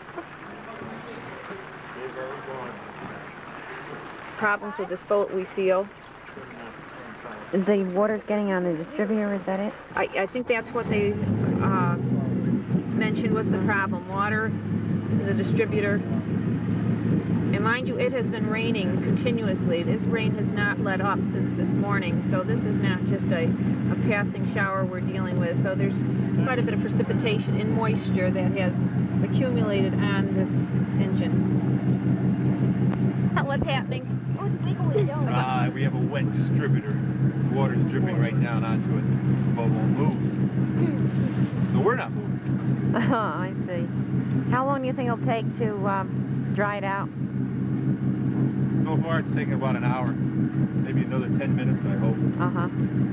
problems with this boat, we feel. The water's getting on the distributor, is that it? I think that's what they mentioned was the problem. Water, the distributor. And mind you, it has been raining continuously. This rain has not let up since this morning, so this is not just a passing shower we're dealing with. So there's quite a bit of precipitation and moisture that has accumulated on this engine. What's happening? We have a wet distributor. The water's dripping right down onto it. The boat won't move. So we're not moving. Oh, I see. How long do you think it'll take to dry it out? So far it's taken about an hour. Maybe another 10 minutes, I hope. Uh-huh.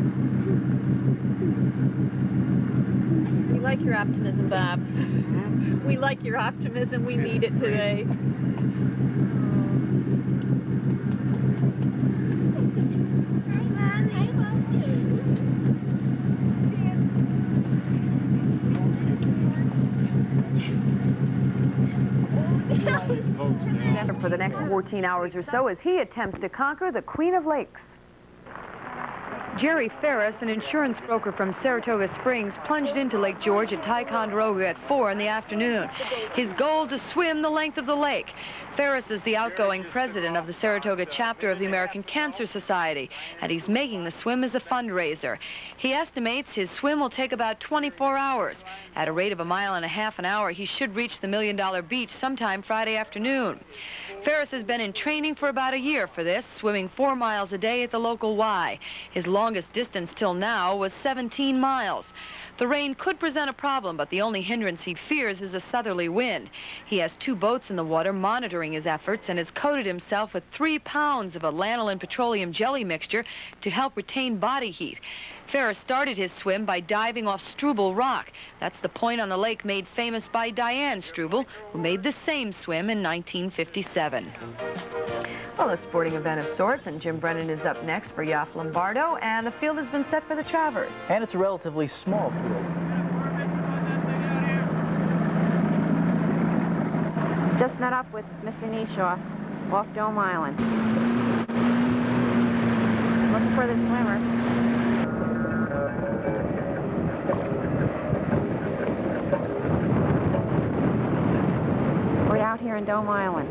We like your optimism, Bob. We like your optimism. We need it today. For the next 14 hours or so as he attempts to conquer the Queen of Lakes. Jerry Ferris, an insurance broker from Saratoga Springs, plunged into Lake George at Ticonderoga at 4 in the afternoon. His goal to swim the length of the lake. Ferris is the outgoing president of the Saratoga chapter of the American Cancer Society, and he's making the swim as a fundraiser. He estimates his swim will take about 24 hours. At a rate of 1.5 miles an hour, he should reach the $1 Million Beach sometime Friday afternoon. Ferris has been in training for about a year for this, swimming 4 miles a day at the local Y. His longest distance till now was 17 miles. The rain could present a problem, but the only hindrance he fears is a southerly wind. He has 2 boats in the water monitoring his efforts and has coated himself with 3 pounds of a lanolin petroleum jelly mixture to help retain body heat. Ferris started his swim by diving off Struble Rock. That's the point on the lake made famous by Diane Struble, who made the same swim in 1957. Well, a sporting event of sorts, and Jim Brennan is up next for Yoff Lombardo, and the field has been set for the Travers. And it's a relatively small field. Just met up with Mr. Nishaw off Dome Island. Looking for the swimmer. We're out here in Dome Island.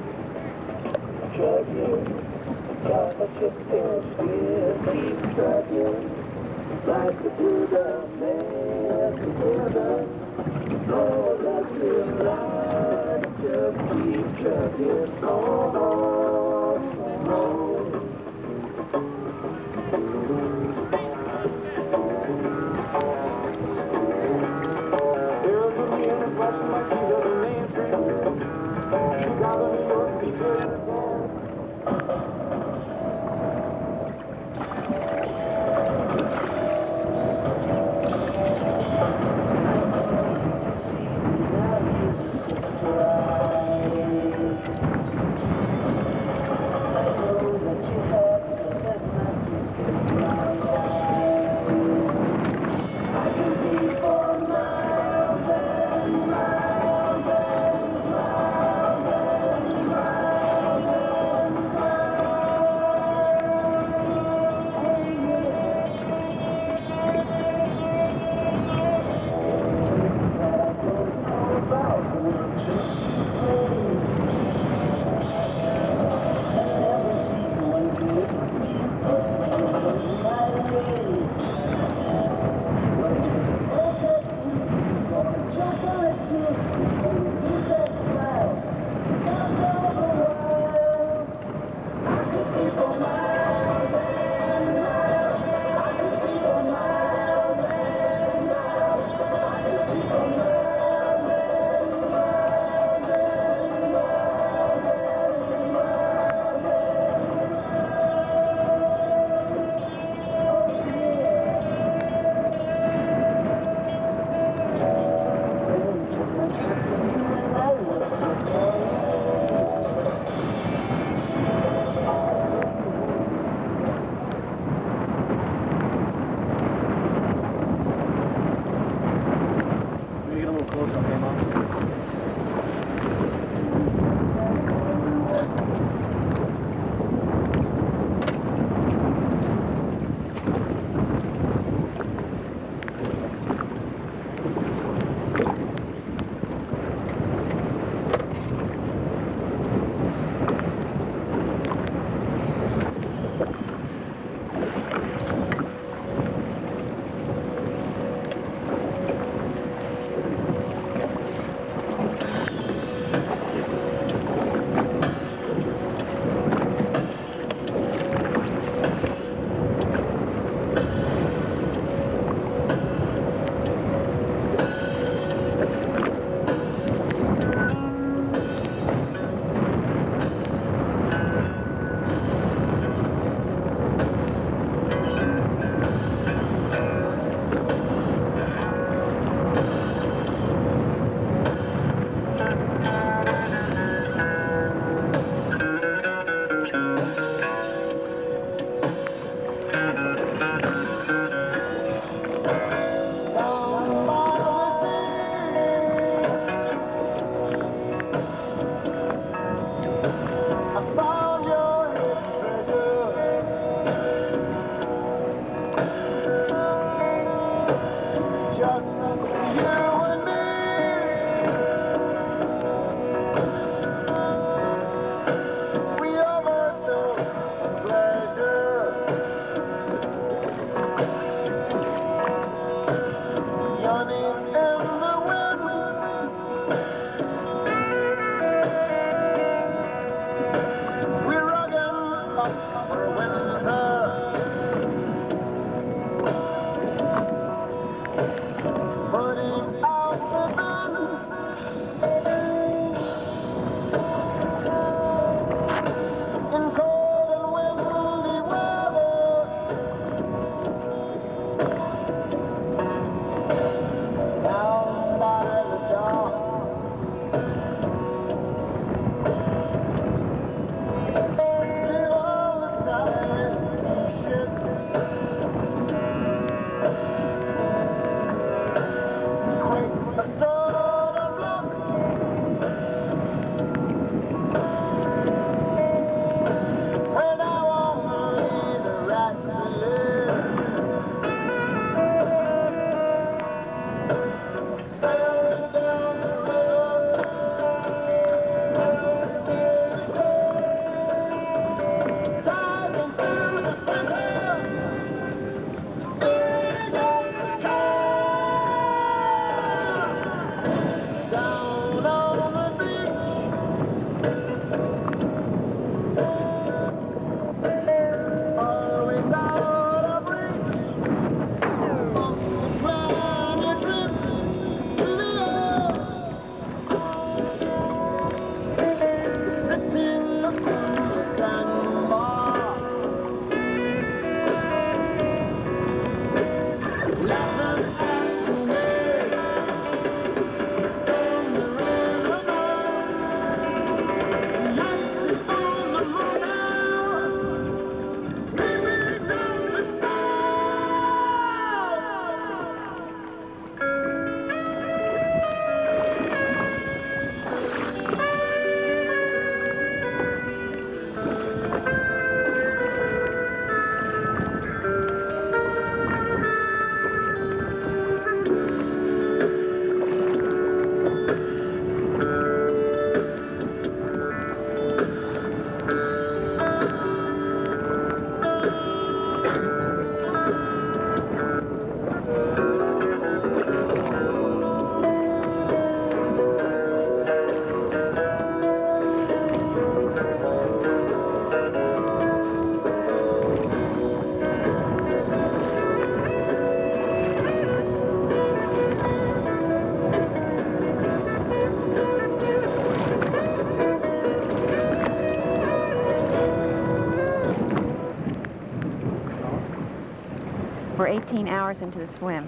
We're 18 hours into the swim.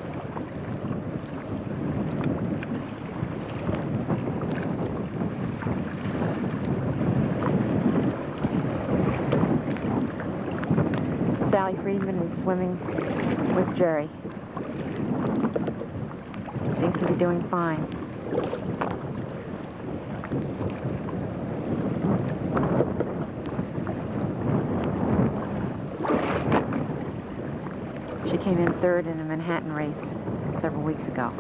Sally Friedman is swimming with Jerry. Seems to be doing fine. She came in third in a Manhattan race several weeks ago.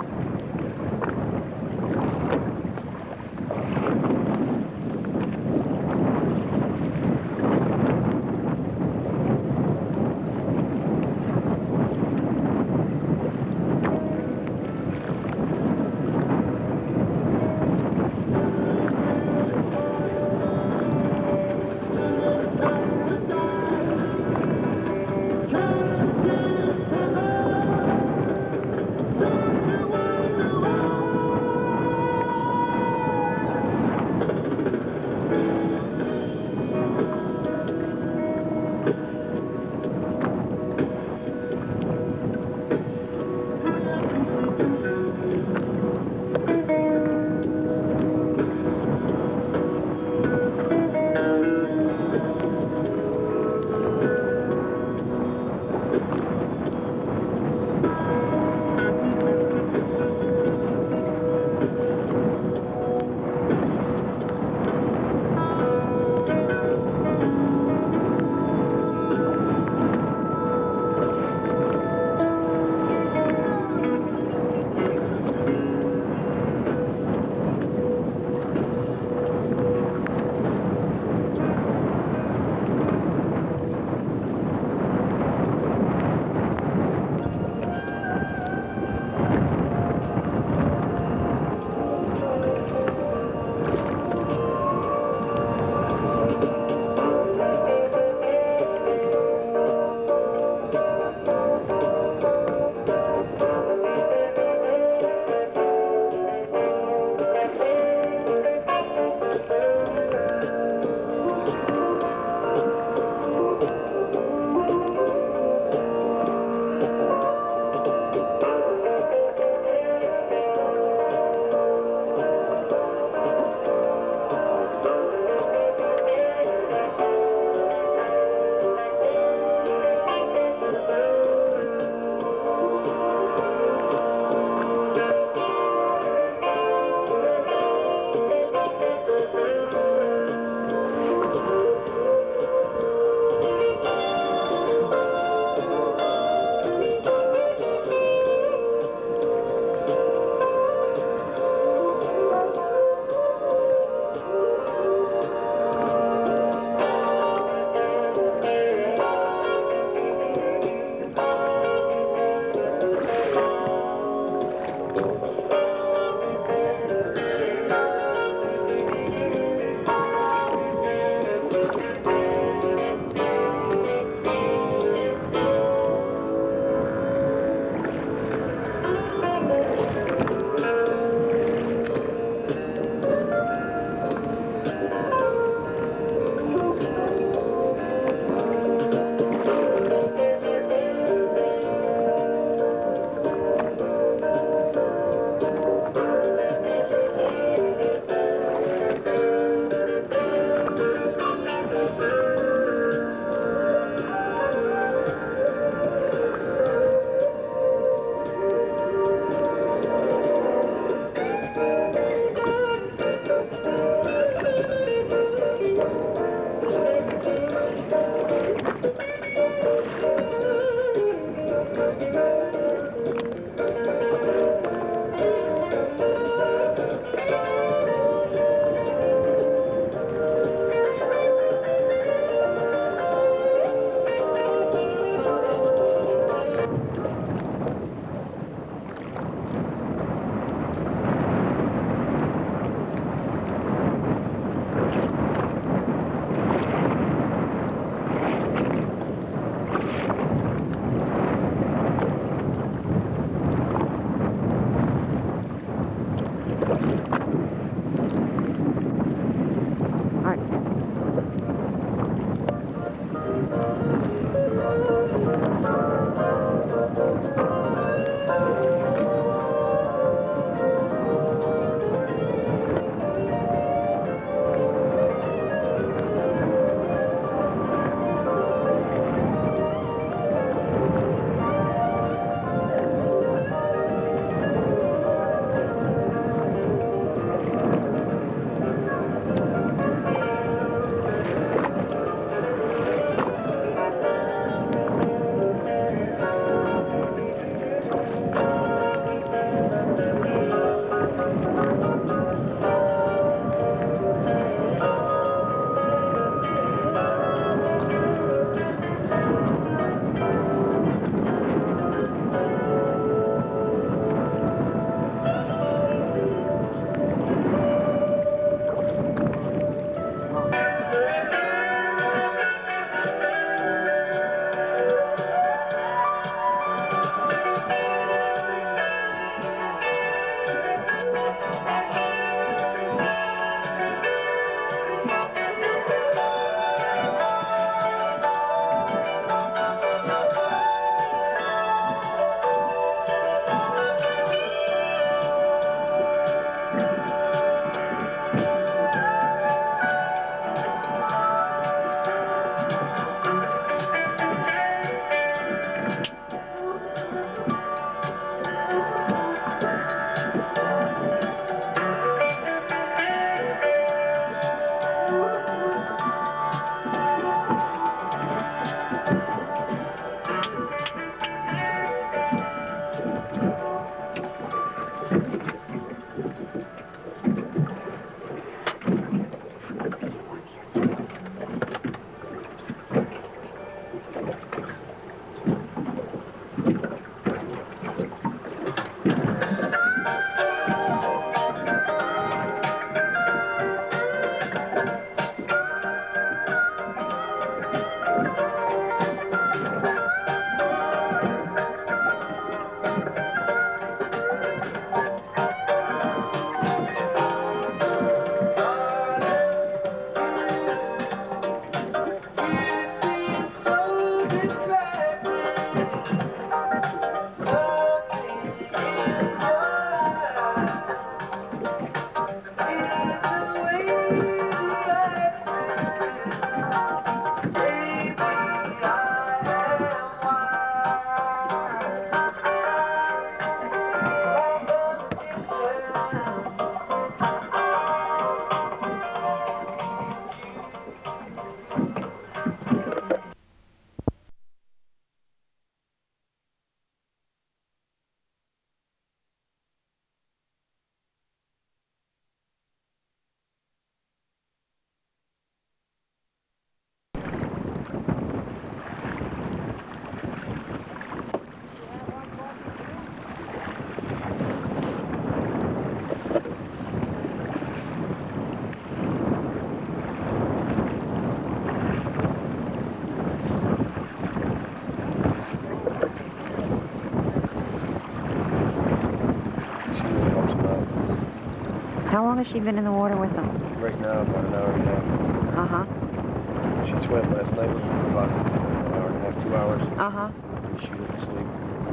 How long has she been in the water with him? Right now, about an hour and a half. Uh-huh. She swam last night with him for about an hour and a half, 2 hours. Uh-huh. And she went to sleep.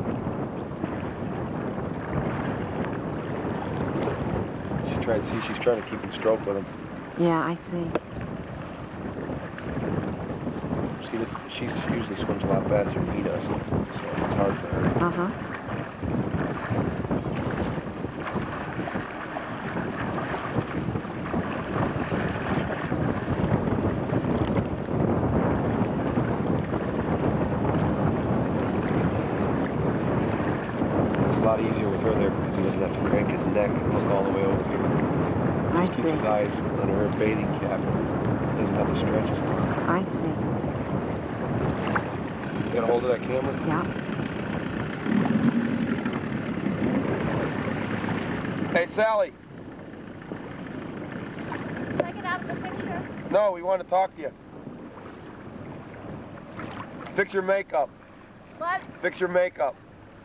She's trying to keep him stroke with him. Yeah, I see. See, she usually swims a lot faster than he does, so it's hard for her. Uh-huh. It's a lot easier with her there because he doesn't have to crank his neck and look all the way over here. He just keeps his eyes on her bathing cap. He doesn't have to stretch his arm. I see. You got a hold of that camera? Yeah. Hey, Sally. Can I get out of the picture? No, we want to talk to you. Fix your makeup. What? Fix your makeup.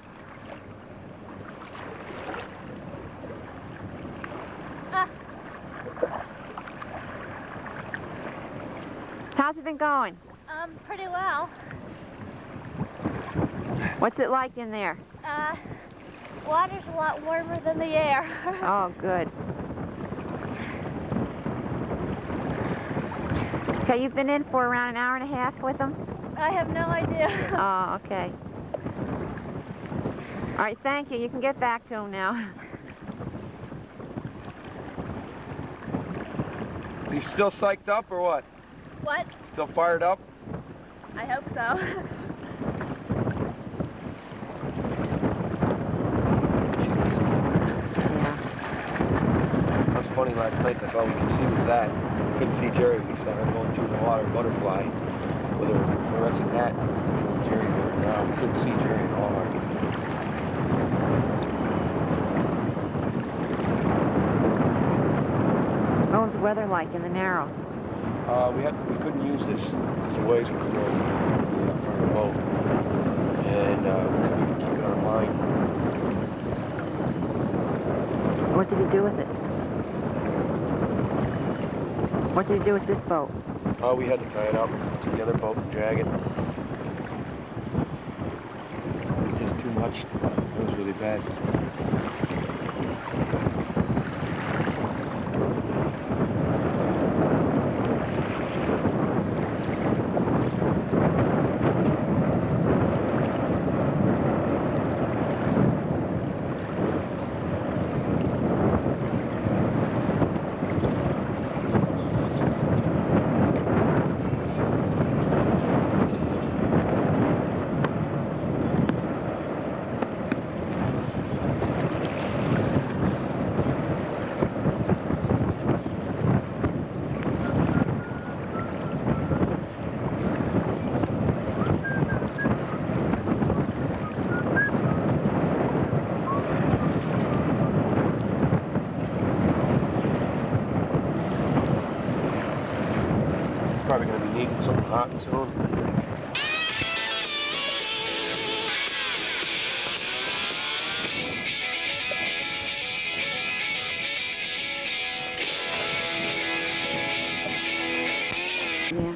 How's it been going? Pretty well. What's it like in there? Water's a lot warmer than the air. Oh, good. Okay, you've been in for around an hour and a half with them? I have no idea. Oh, okay. All right, thank you. You can get back to him now. You still psyched up or what? What? Still fired up? I hope so. That was funny last night. That's all we could see was that. We couldn't see Jerry. We saw her going through the water, butterfly, with her fluorescent hat. So Jerry going down. We couldn't see Jerry at all. What was the weather like in the Narrows? We couldn't use this as a ways we could go from the boat, and we couldn't even keep it on line. What did you do with it? What did you do with this boat? Oh, we had to tie it up to the other boat and drag it. It was just too much. It was really bad. Probably going to be needing something hot soon. Yeah.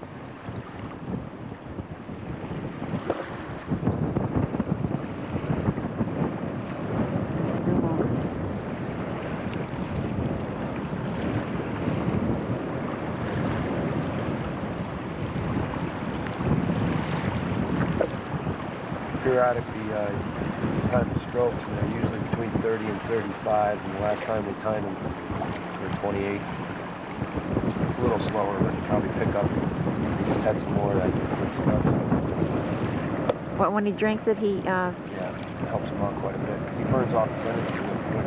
Periodically, time the strokes, and they're usually between 30 and 35, and the last time we timed them, they were 28. It's a little slower, but you probably pick up. We just had some more of that good stuff. What, when he drinks it, he, Yeah, it helps him out quite a bit, because he burns off his energy real quick.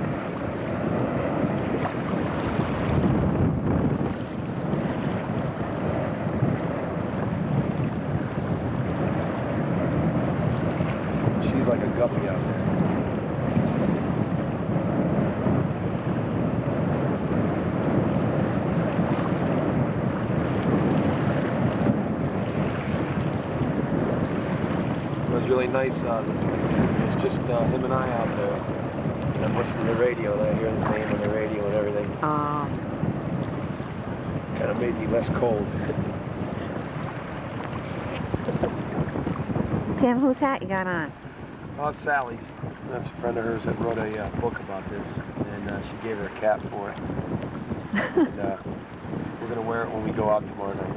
Like a guppy out there. It was really nice. It was just him and I out there. And I'm listening to the radio and I hear his name on the radio and everything. Kind of made me less cold. Tim, whose hat you got on? Oh, it's Sally's. That's a friend of hers that wrote a book about this, and she gave her a cap for it. And we're going to wear it when we go out tomorrow night.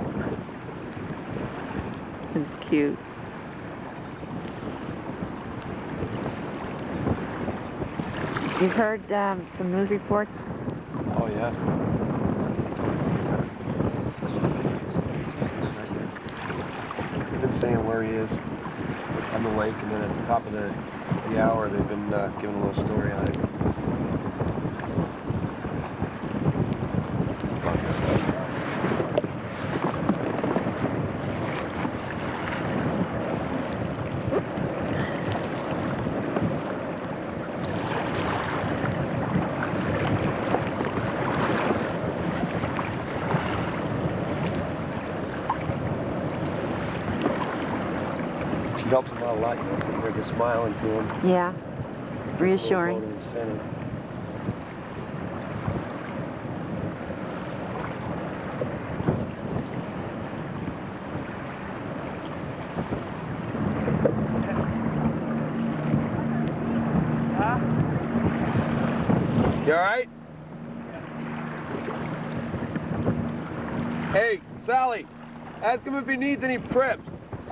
It's cute. You've heard some news reports? Oh, yeah. They've been saying where he is on the lake, and then at the top of the hour, they've been giving a little story on it. Helps him out a lot, you know, sitting there just smiling to him. Yeah, reassuring. You all right? Hey, Sally, ask him if he needs any preps.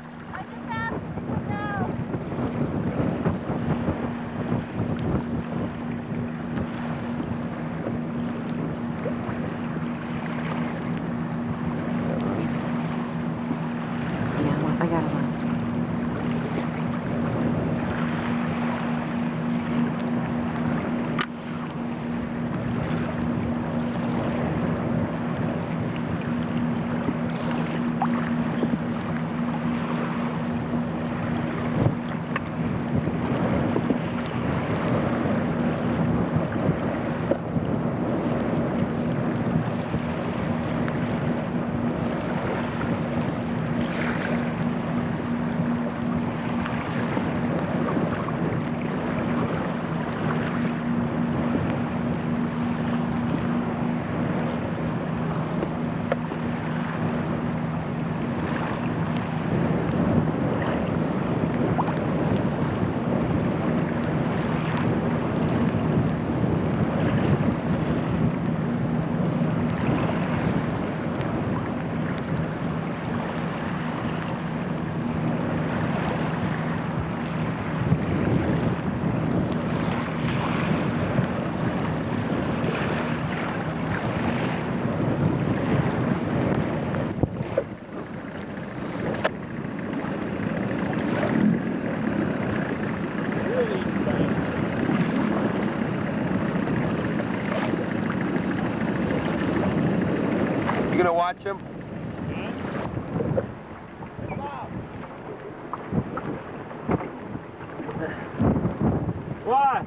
You gonna watch him? Why?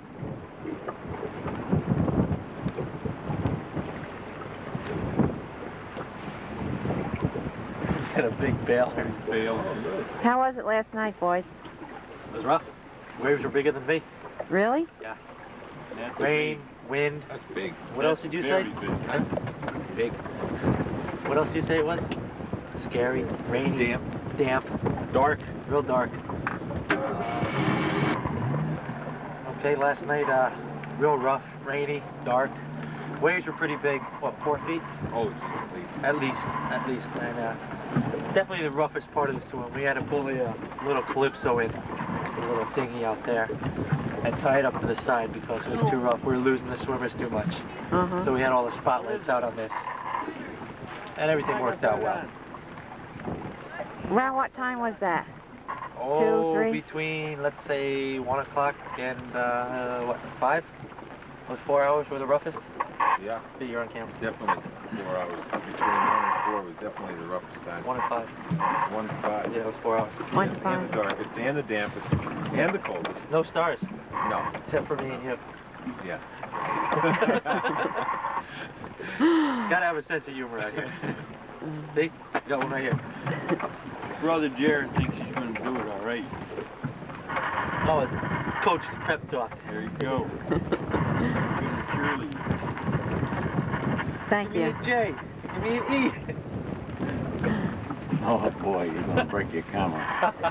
Got a big baler. How was it last night, boys? It was rough. Waves were bigger than me. Really? Yeah. Rain, wind. That's big. What else did you say? Big. Big. What else did you say it was? Scary, rainy, damp, dark, real dark. Okay, last night, real rough, rainy, dark. Waves were pretty big. What, 4 feet? Oh, at least. And definitely the roughest part of the swim. We had to pull a little calypso in, a little thingy out there, and tie it up to the side because it was too rough. We were losing the swimmers too much. So we had all the spotlights out on this. And everything worked out well. Around what time was that? Oh, 2, 3? between, let's say, 1 o'clock and, what, 5? Was 4 hours were the roughest? Yeah. You're on camera. Definitely 4 hours. Between 1 and 4 was definitely the roughest time. 1 and 5. 1 to 5. Yeah, it was 4 hours. 1 to 5. And the darkest, and the dampest, and the coldest. No stars. No. Except for me and you. Yeah. Gotta have a sense of humor out here. See? Got one right here. Brother Jared thinks he's going to do it all right. Oh, is it? Coach the prep talk. There you go. Surely. Thank Give me you. a J. Give me an E. Oh boy, you're gonna break your camera.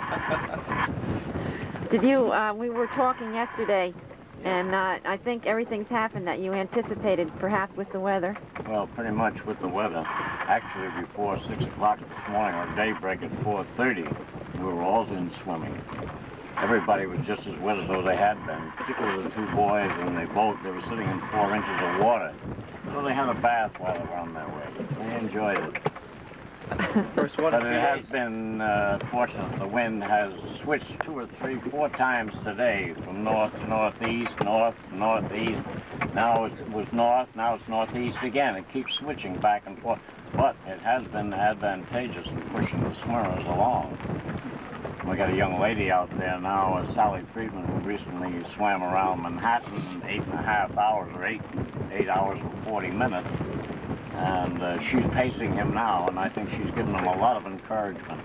Did you, we were talking yesterday, and I think everything's happened that you anticipated, perhaps with the weather. Well, pretty much with the weather. Actually, before 6 o'clock this morning, or daybreak at 4:30, we were all in swimming. Everybody was just as wet as though they had been, particularly the two boys in the boat. They were sitting in 4 inches of water. So they had a bath while they were on their way. They enjoyed it. First one. But it has been fortunate. The wind has switched 2 or 3, 4 times today from north to northeast, north to northeast. Now it was north, now it's northeast again. It keeps switching back and forth. But it has been advantageous in pushing the swimmers along. We got a young lady out there now, Sally Friedman, who recently swam around Manhattan in 8.5 hours, or 8 hours and 40 minutes. And she's pacing him now, and I think she's given him a lot of encouragement.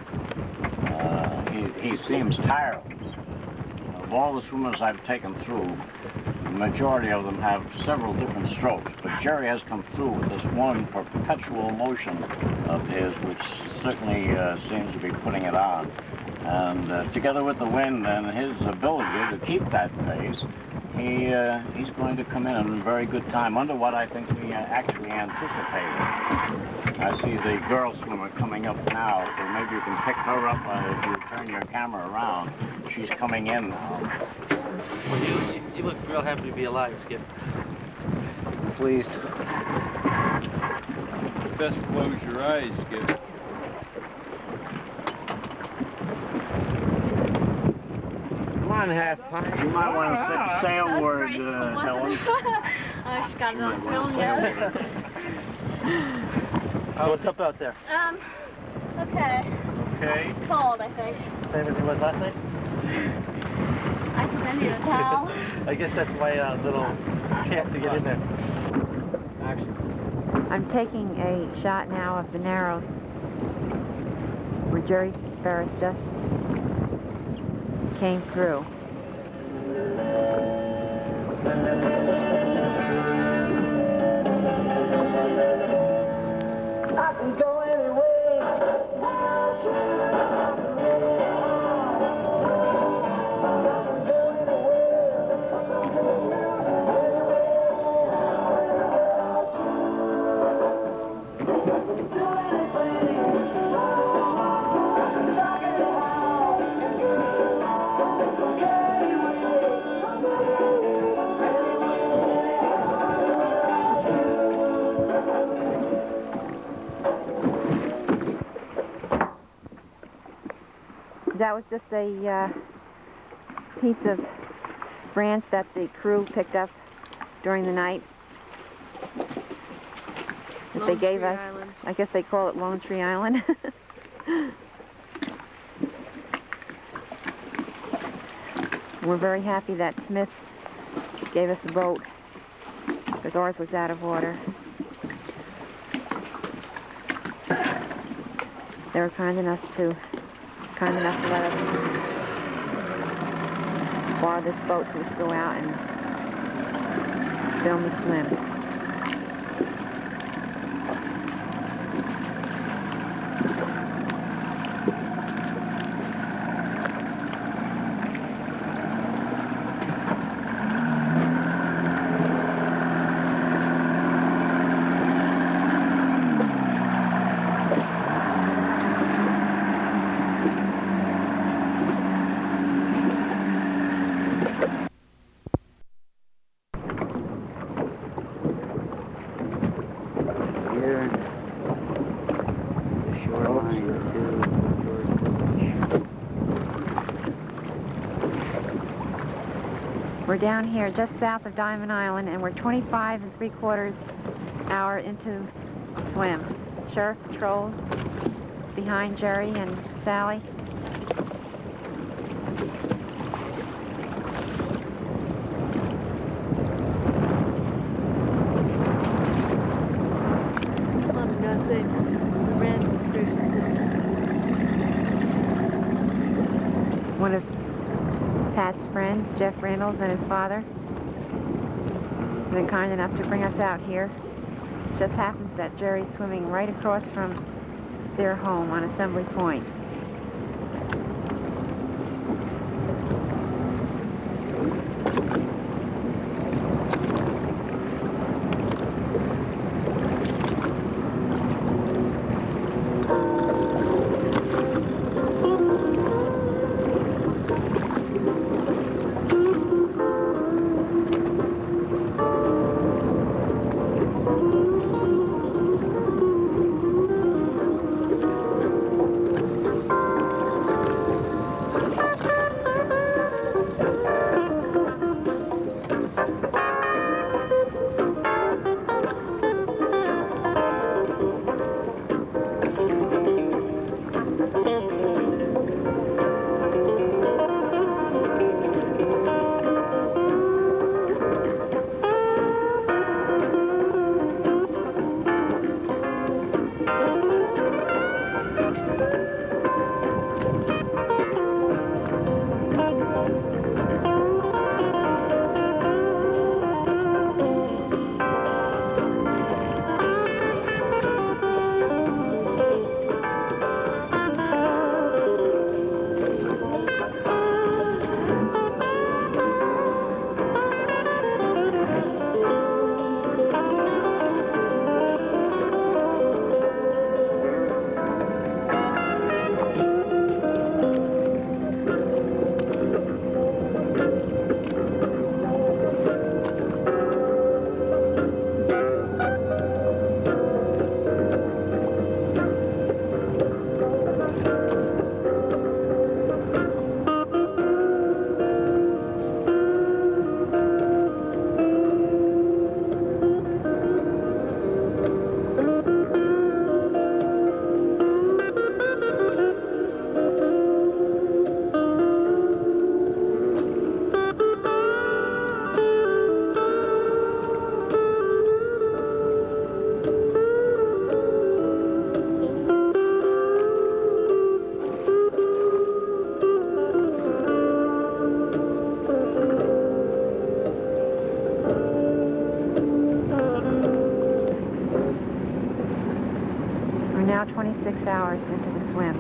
He seems tireless. Of all the swimmers I've taken through, the majority of them have several different strokes, but Jerry has come through with this one perpetual motion of his, which certainly seems to be putting it on. And together with the wind and his ability to keep that pace, he's going to come in a very good time, under what I think we actually anticipated. I see the girl swimmer coming up now, so maybe you can pick her up as you turn your camera around. She's coming in now. Well, you look real happy to be alive, Skip. Pleased. Best close your eyes, Skip. Come on, half-pint. You might want to say a word, Helen. She got it on film yet. What's up out there? Okay. Okay. It's cold, I think. Same as it was last night? I can send you a towel. I guess that's my little chance to get in there. Action. I'm taking a shot now of the Narrows, where Jerry Ferris just came through. I can go That was just a piece of branch that the crew picked up during the night. That they gave us. Island. I guess they call it Lone Tree Island. We're very happy that Smith gave us the boat, because ours was out of order. They were kind enough to let us borrow this boat so we could go out and film the swim. We're down here just south of Diamond Island, and we're 25 3/4 hour into swim. Sheriff Patrol behind Jerry and Sally. Pat's friends, Jeff Reynolds and his father, have been kind enough to bring us out here. Just happens that Jerry's swimming right across from their home on Assembly Point. Now 26 hours into the swim.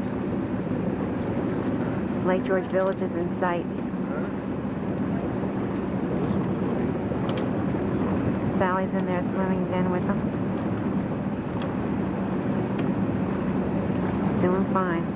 Lake George Village is in sight. Sally's in there swimming again with them. Doing fine.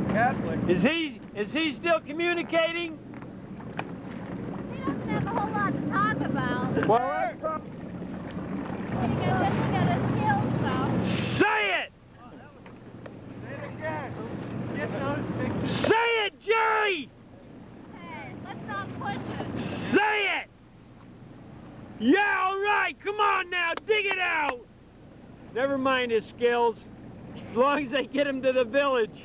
Catholic. Is he still communicating? He doesn't have a whole lot to talk about. Well, let's talk. Say it! Say it again. Say it, Jerry! Hey, let's not push it. Say it! Yeah, all right. Come on now. Dig it out. Never mind his skills. As long as they get him to the village.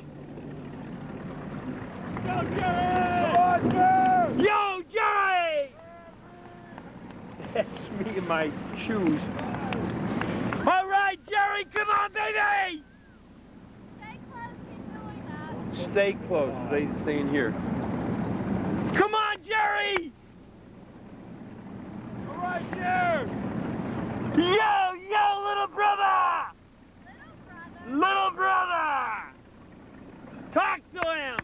Go, Jerry! Come on, Jerry! Yo, Jerry! That's me in my shoes. All right, Jerry, come on, baby! Stay close, keep doing that. Stay close. Stay in here. Come on, Jerry! All right, Jerry! Yo, little brother! Little brother! Talk to him!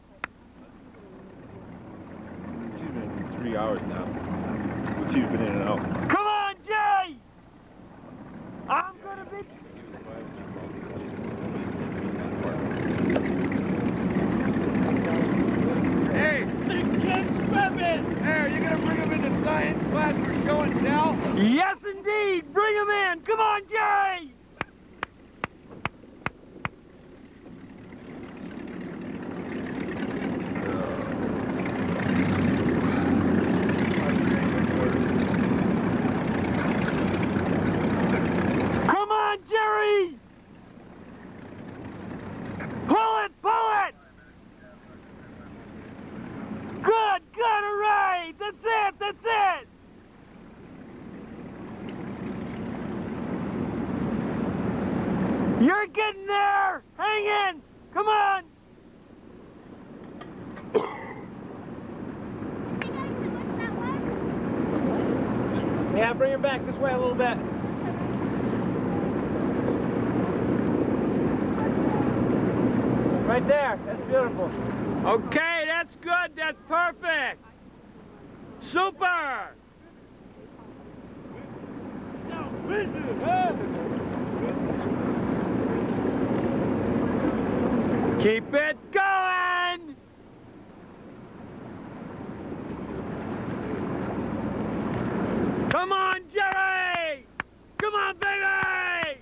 She's been in 3 hours now. But she's been in and out. Come on, Jay! I'm gonna be... Hey! The kid's swimming! Hey, are you gonna bring him into science class for show and tell? Yes, indeed! Bring him in! Come on, Jay! Jerry! Pull it! Good, all right! That's it! You're getting there! Hang in! Come on! Yeah, bring him back this way a little bit. Right there. That's beautiful. Okay, that's good. That's perfect. Super. Keep it going. Come on, Jerry. Come on, baby.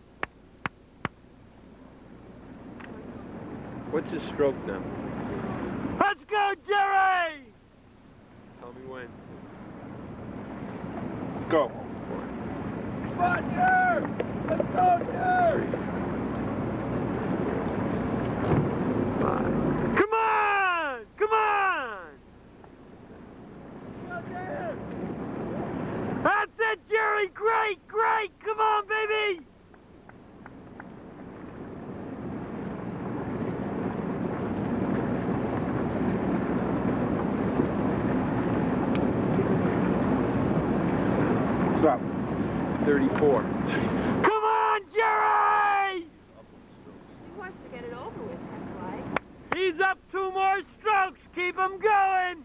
What's his stroke then? Let's go, Jerry! Tell me when. Go. Come on, Jerry! Let's go, Jerry! Come on! Come on! That's it, Jerry! Great! Come on, baby! Stop. 34. Come on, Jerry! He wants to get it over with, that's why. He's up 2 more strokes. Keep him going.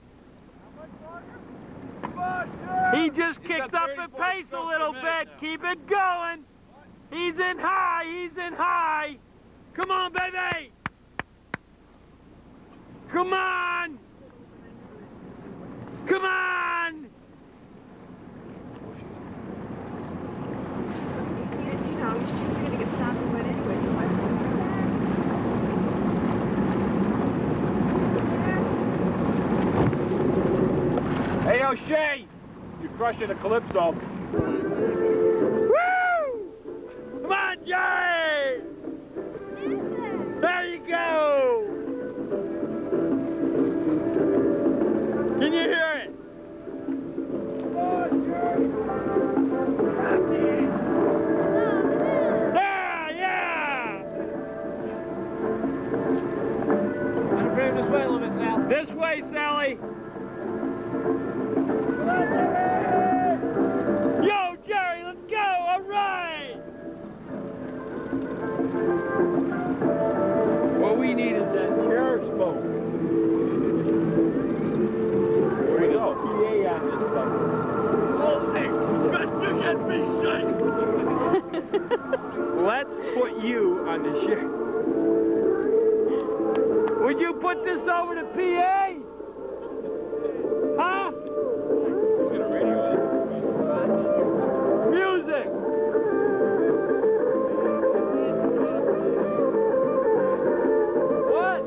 He just kicked up the pace a little bit. Keep it going. He's in high. Come on, baby. Come on. You know, she's going to get stopped and wet anyway. Hey, O'Shea! You're crushing a calypso. Woo! Come on, Jerry! There you go! Can you hear it? Come on, Jerry! Yeah! Bring him this way a little bit, Sal. This way, Sally! Yo, Jerry, let's go! All right! What we need is that sheriff's boat. Where do you go? PA on this sucker. Oh, hey, you get me safe. Let's put you on the sheriff. put this over to PA? Huh? Music! What?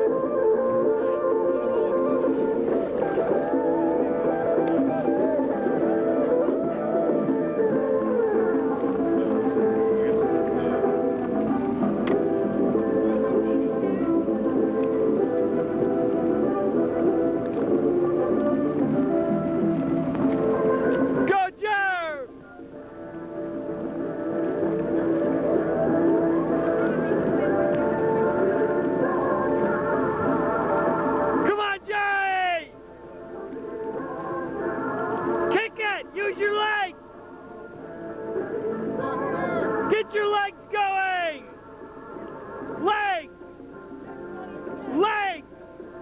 Get your legs going! Legs! Legs!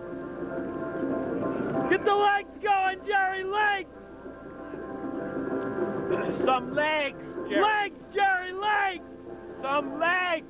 Get the legs going, Jerry! Legs! Some legs, Jerry! Legs, Jerry! Legs! Some legs!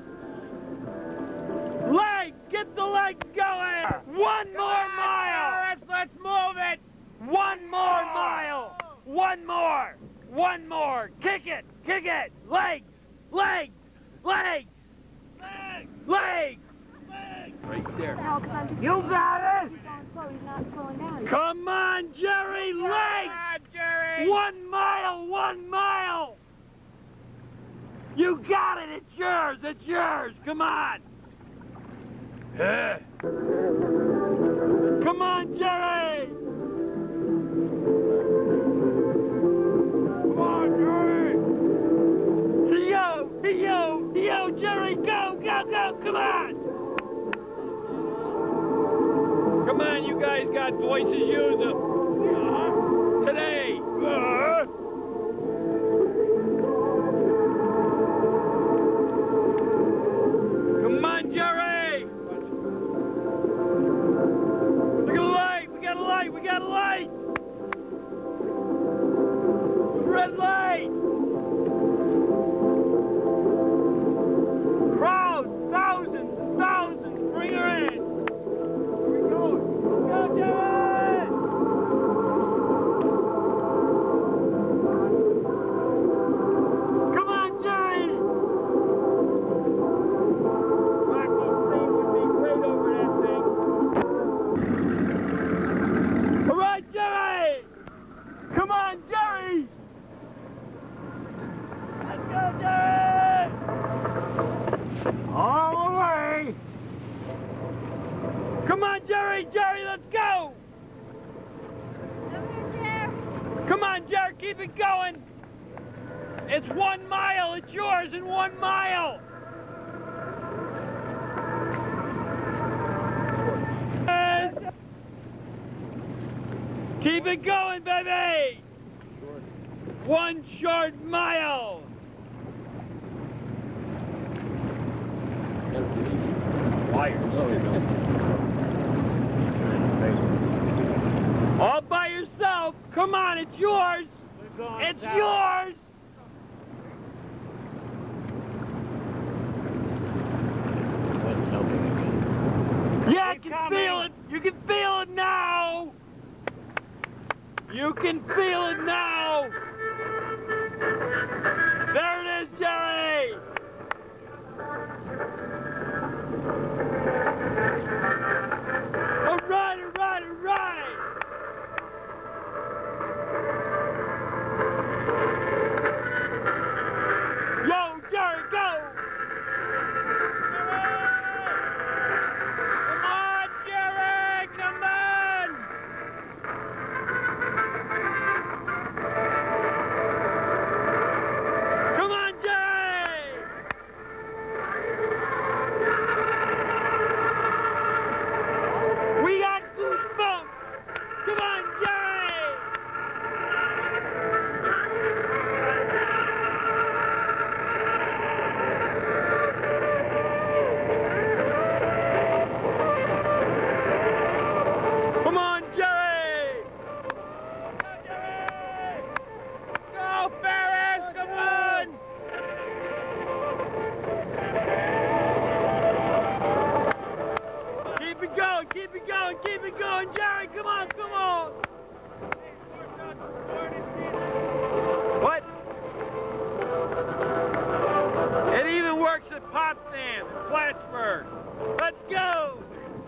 Legs! Get the legs going! One more mile! Let's move it! One more mile! One more! One more! Kick it! Kick it! Legs! Legs! Legs! Legs! Legs! Right there. You got it! Come on, Jerry! Legs! Come on, Jerry! 1 mile! 1 mile! You got it! It's yours! It's yours! Come on! Come on, Jerry! Come on, Jerry! Yo, Jerry, go, go, go! Come on! Come on, you guys got voices, use them. Today. Come on, Jerry! Look at the light! We got a light! We got a light! Red light! Crowds, thousands and thousands, bring her in! Here we go! Go, Jerry! Come on, Jerry! Rocky's thing would be great over that thing. All right, Jerry! Come on, Jerry! Let's go, Jerry! All the way! Come on, Jerry! Jerry, let's go! Over here, Jer. Come on, Jerry, keep it going! It's 1 mile! It's yours in 1 mile! Yes. Keep it going, baby! 1 short mile! All by yourself. Come on, it's yours. It's yours. Yeah, I can feel it. You can feel it now. You can feel it now. There it is, Jerry. All right, all right, all right. Yo, Jerry, go. Come on, Jerry, come on. Come on, Jerry. keep it going, Jerry, come on, come on. What? It even works at Potsdam, Plattsburgh. Let's go.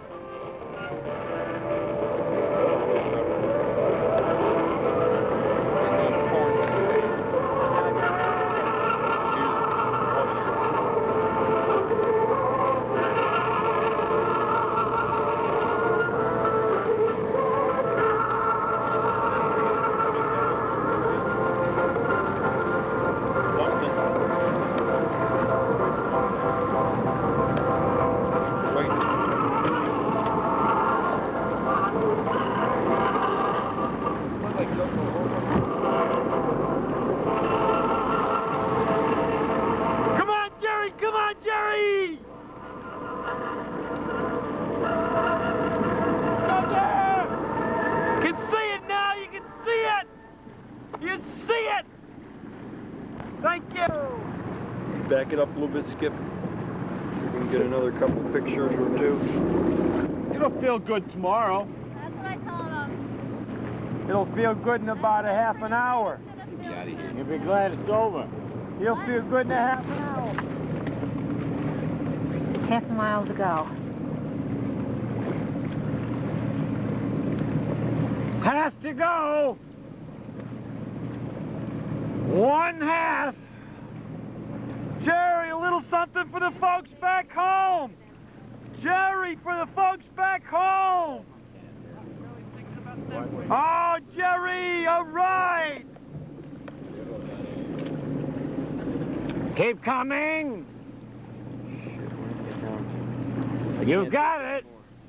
Back it up a little bit, Skip. We can get another couple pictures or two. It'll feel good tomorrow. That's what I told him. It'll feel good in about a half an hour. Be out of here. You'll be glad it's over. You'll feel good in a half an hour. Half a mile to go. Has to go. 1/2. Jerry, a little something for the folks back home. Jerry, for the folks back home. Oh, Jerry, all right. Keep coming. You got it.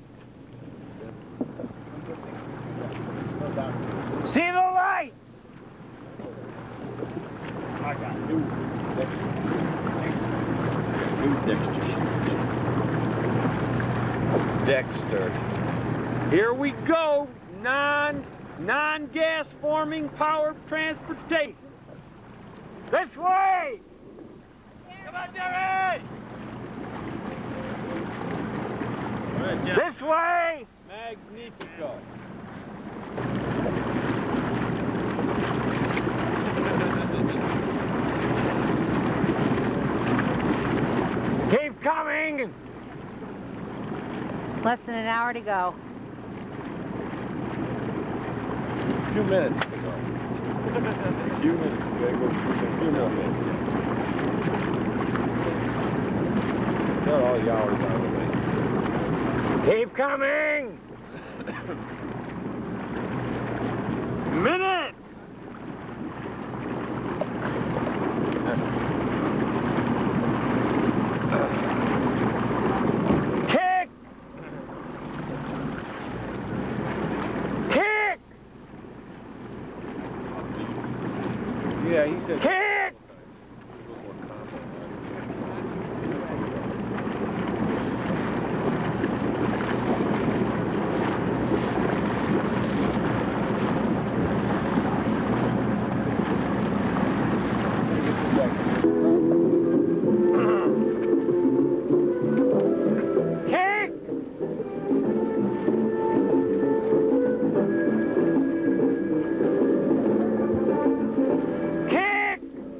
See the light. I got new Dexter shoes. Dexter. Here we go. Non-gas forming power transportation. This way. Come on, Jerry. This way. Magnifico. Keep coming. Less than an hour to go. A few minutes to go. A few minutes. We gotta go through a few more minutes. Not all the hours out of the way. Keep coming. Minutes. Kick. Kick. Yeah, he said. Kick. Kick!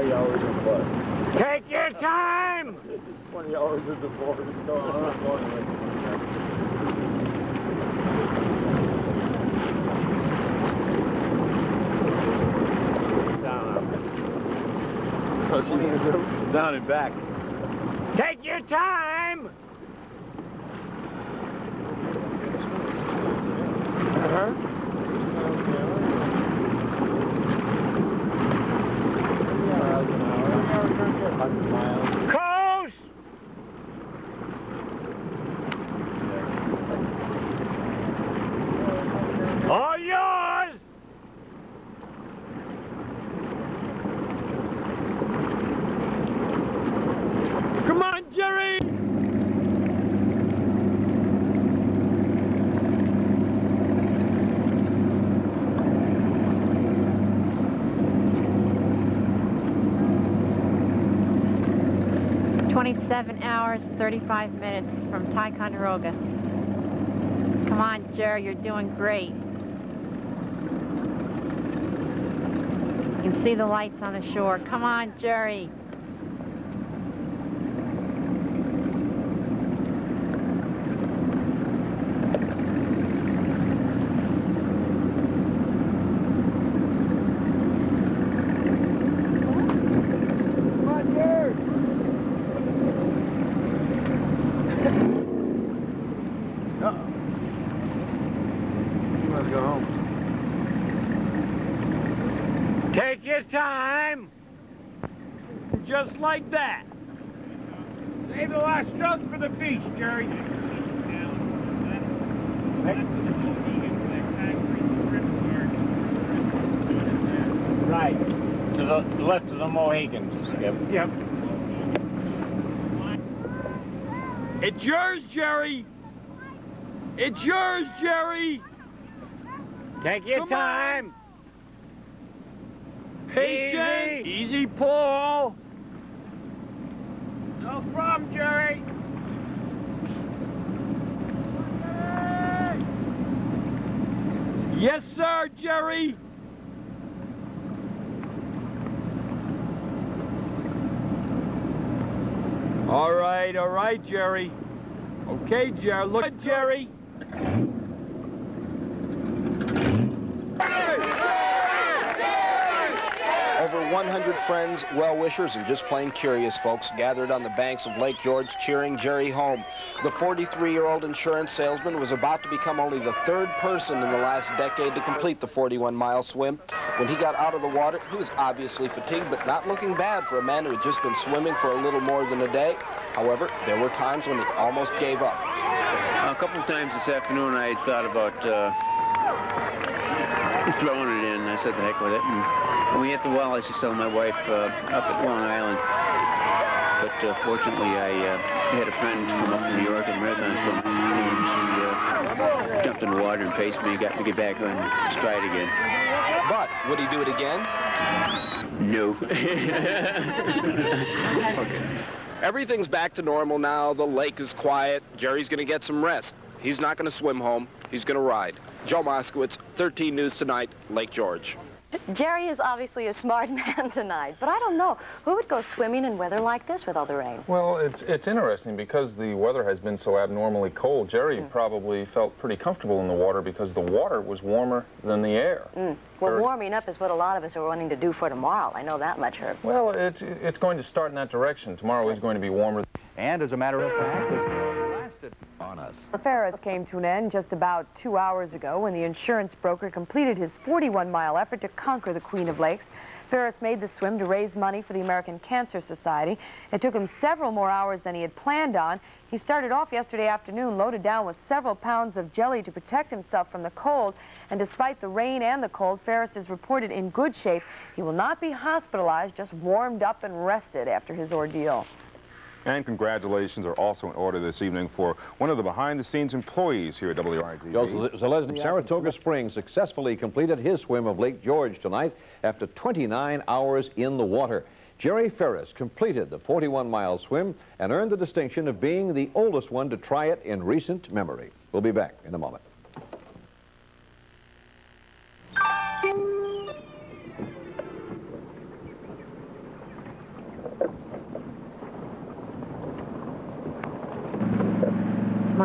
20 hours in the bus. Take your time! It's 20 hours in the bus. Down and back. Take your time! Coast! All yours! Come on, Jerry! "27 hours, 35 minutes from Ticonderoga. Come on, Jerry, you're doing great. You can see the lights on the shore. Come on, Jerry. Take your time. Just like that. Save the last stroke for the beach, Jerry. Right. To the left of the Mohegans. Yep. It's yours, Jerry. It's yours, Jerry. Take your time. Patient. Easy pull. No problem, Jerry. Yes, sir, Jerry. All right, Jerry. Okay, Jerry. Look at Jerry. Over 100 friends, well-wishers, and just plain curious folks gathered on the banks of Lake George cheering Jerry home. The 43-year-old insurance salesman was about to become only the third person in the last decade to complete the 41-mile swim. When he got out of the water, he was obviously fatigued, but not looking bad for a man who had just been swimming for a little more than a day. However, there were times when he almost gave up. A couple of times this afternoon I thought about throwing it in. I said the heck with it. And when we hit the well, I was just telling my wife up at Long Island. But fortunately, I had a friend come up from New York and marathon swim, and she jumped in the water and paced me and got me to get back on stride again. But would he do it again? No. Okay. Everything's back to normal now. The lake is quiet. Jerry's going to get some rest. He's not going to swim home. He's going to ride. Joe Moskowitz, 13 News Tonight, Lake George. Jerry is obviously a smart man tonight, but I don't know. Who would go swimming in weather like this with all the rain? Well, it's interesting because the weather has been so abnormally cold. Jerry probably felt pretty comfortable in the water because the water was warmer than the air. Well, warming up is what a lot of us are wanting to do for tomorrow. I know that much, Herb. Well, it's going to start in that direction. Tomorrow is going to be warmer. And as a matter of fact, this lasted on us. The Ferris came to an end just about 2 hours ago when the insurance broker completed his 41-mile effort to conquer the Queen of Lakes. Ferris made the swim to raise money for the American Cancer Society. It took him several more hours than he had planned on. He started off yesterday afternoon loaded down with several pounds of jelly to protect himself from the cold. And despite the rain and the cold, Ferris is reported in good shape. He will not be hospitalized, just warmed up and rested after his ordeal. And congratulations are also in order this evening for one of the behind-the-scenes employees here at WRTV. Joe Zalesny, Saratoga Springs successfully completed his swim of Lake George tonight after 29 hours in the water. Jerry Ferris completed the 41-mile swim and earned the distinction of being the oldest one to try it in recent memory. We'll be back in a moment.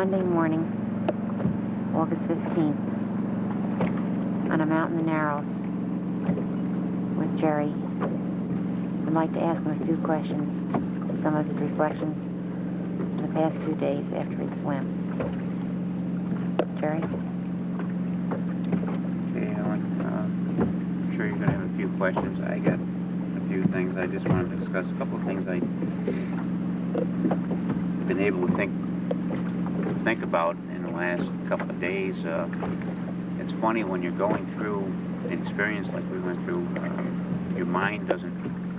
Monday morning, August 15th, on a mountain in the Narrows with Jerry. I'd like to ask him a few questions, some of his reflections in the past 2 days after his swim. Jerry? Okay, Helen. I'm sure you're going to have a few questions. I got a few things I just wanted to discuss. A couple of things I've been able to think about in the last couple of days. It's funny when you're going through an experience like we went through, your mind doesn't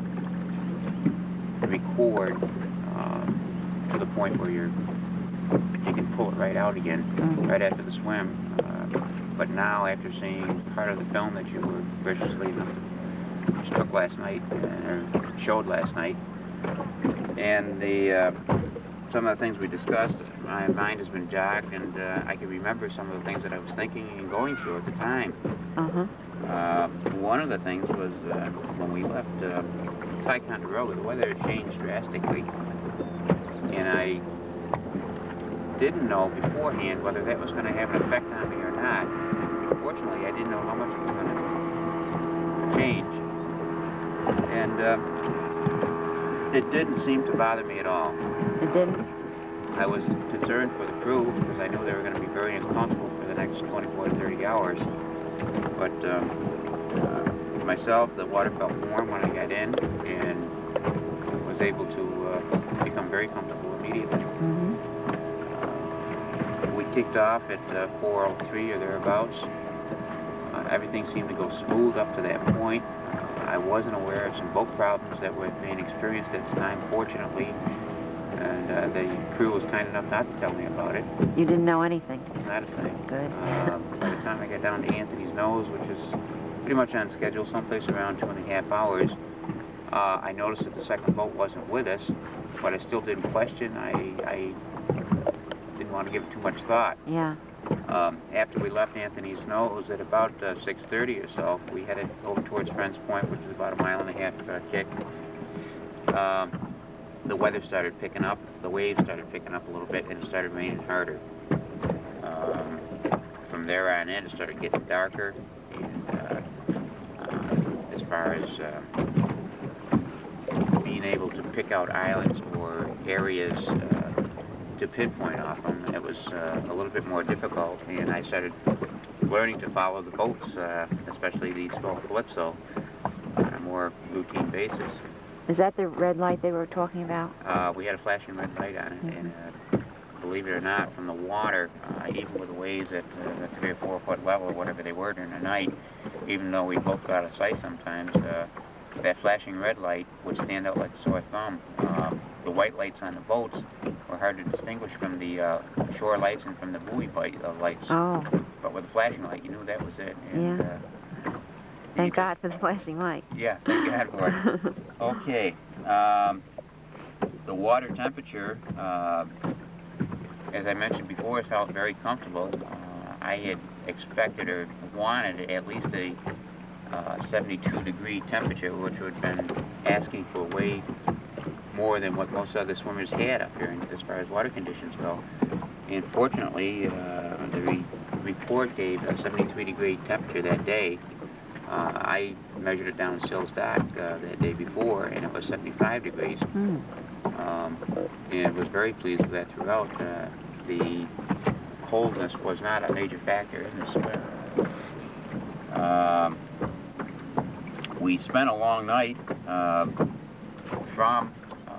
record to the point where you can pull it right out again, right after the swim. But now, after seeing part of the film that you were graciously took last night, or showed last night, and some of the things we discussed, my mind has been jogged, and I can remember some of the things that I was thinking and going through at the time. One of the things was when we left Ticonderoga, the weather had changed drastically, and I didn't know beforehand whether that was going to have an effect on me or not. Fortunately, I didn't know how much it was going to change, and it didn't seem to bother me at all. It didn't? I was concerned for the crew because I knew they were going to be very uncomfortable for the next 24 to 30 hours. But myself, the water felt warm when I got in and was able to become very comfortable immediately. We kicked off at 4:03 or thereabouts. Everything seemed to go smooth up to that point. I wasn't aware of some boat problems that were being experienced at the time, fortunately, and the crew was kind enough not to tell me about it. You didn't know anything? Not a thing. Good. By the time I got down to Anthony's Nose, which is pretty much on schedule, someplace around 2.5 hours, I noticed that the second boat wasn't with us, but I still didn't question. I didn't want to give it too much thought. Yeah. After we left Anthony's Nose at about 6:30 or so, we headed over towards Friends Point, which is about a 1.5-mile kick. The weather started picking up, the waves started picking up a little bit, and it started raining harder. From there on in, it started getting darker, and as far as being able to pick out islands or areas to pinpoint off them, it was a little bit more difficult, and I started learning to follow the boats, especially the small calypso, on a more routine basis. Is that the red light they were talking about? We had a flashing red light on it, and believe it or not, from the water, even with the waves at the 3 or 4 foot level or whatever they were during the night, even though we both got out of sight sometimes, that flashing red light would stand out like a sore thumb. The white lights on the boats were hard to distinguish from the shore lights and from the buoy lights. Oh. But with the flashing light, you knew that was it. And, yeah. Thank God for the flashing light. Yeah, thank God for it. Okay. The water temperature, as I mentioned before, felt very comfortable. I had expected or wanted at least a 72-degree temperature, which would have been asking for way more than what most other swimmers had up here as far as water conditions go. And fortunately, the report gave a 73-degree temperature that day. I measured it down in Sills Dock that day before, and it was 75 degrees. And was very pleased with that throughout. The coldness was not a major factor in this swim. We spent a long night from,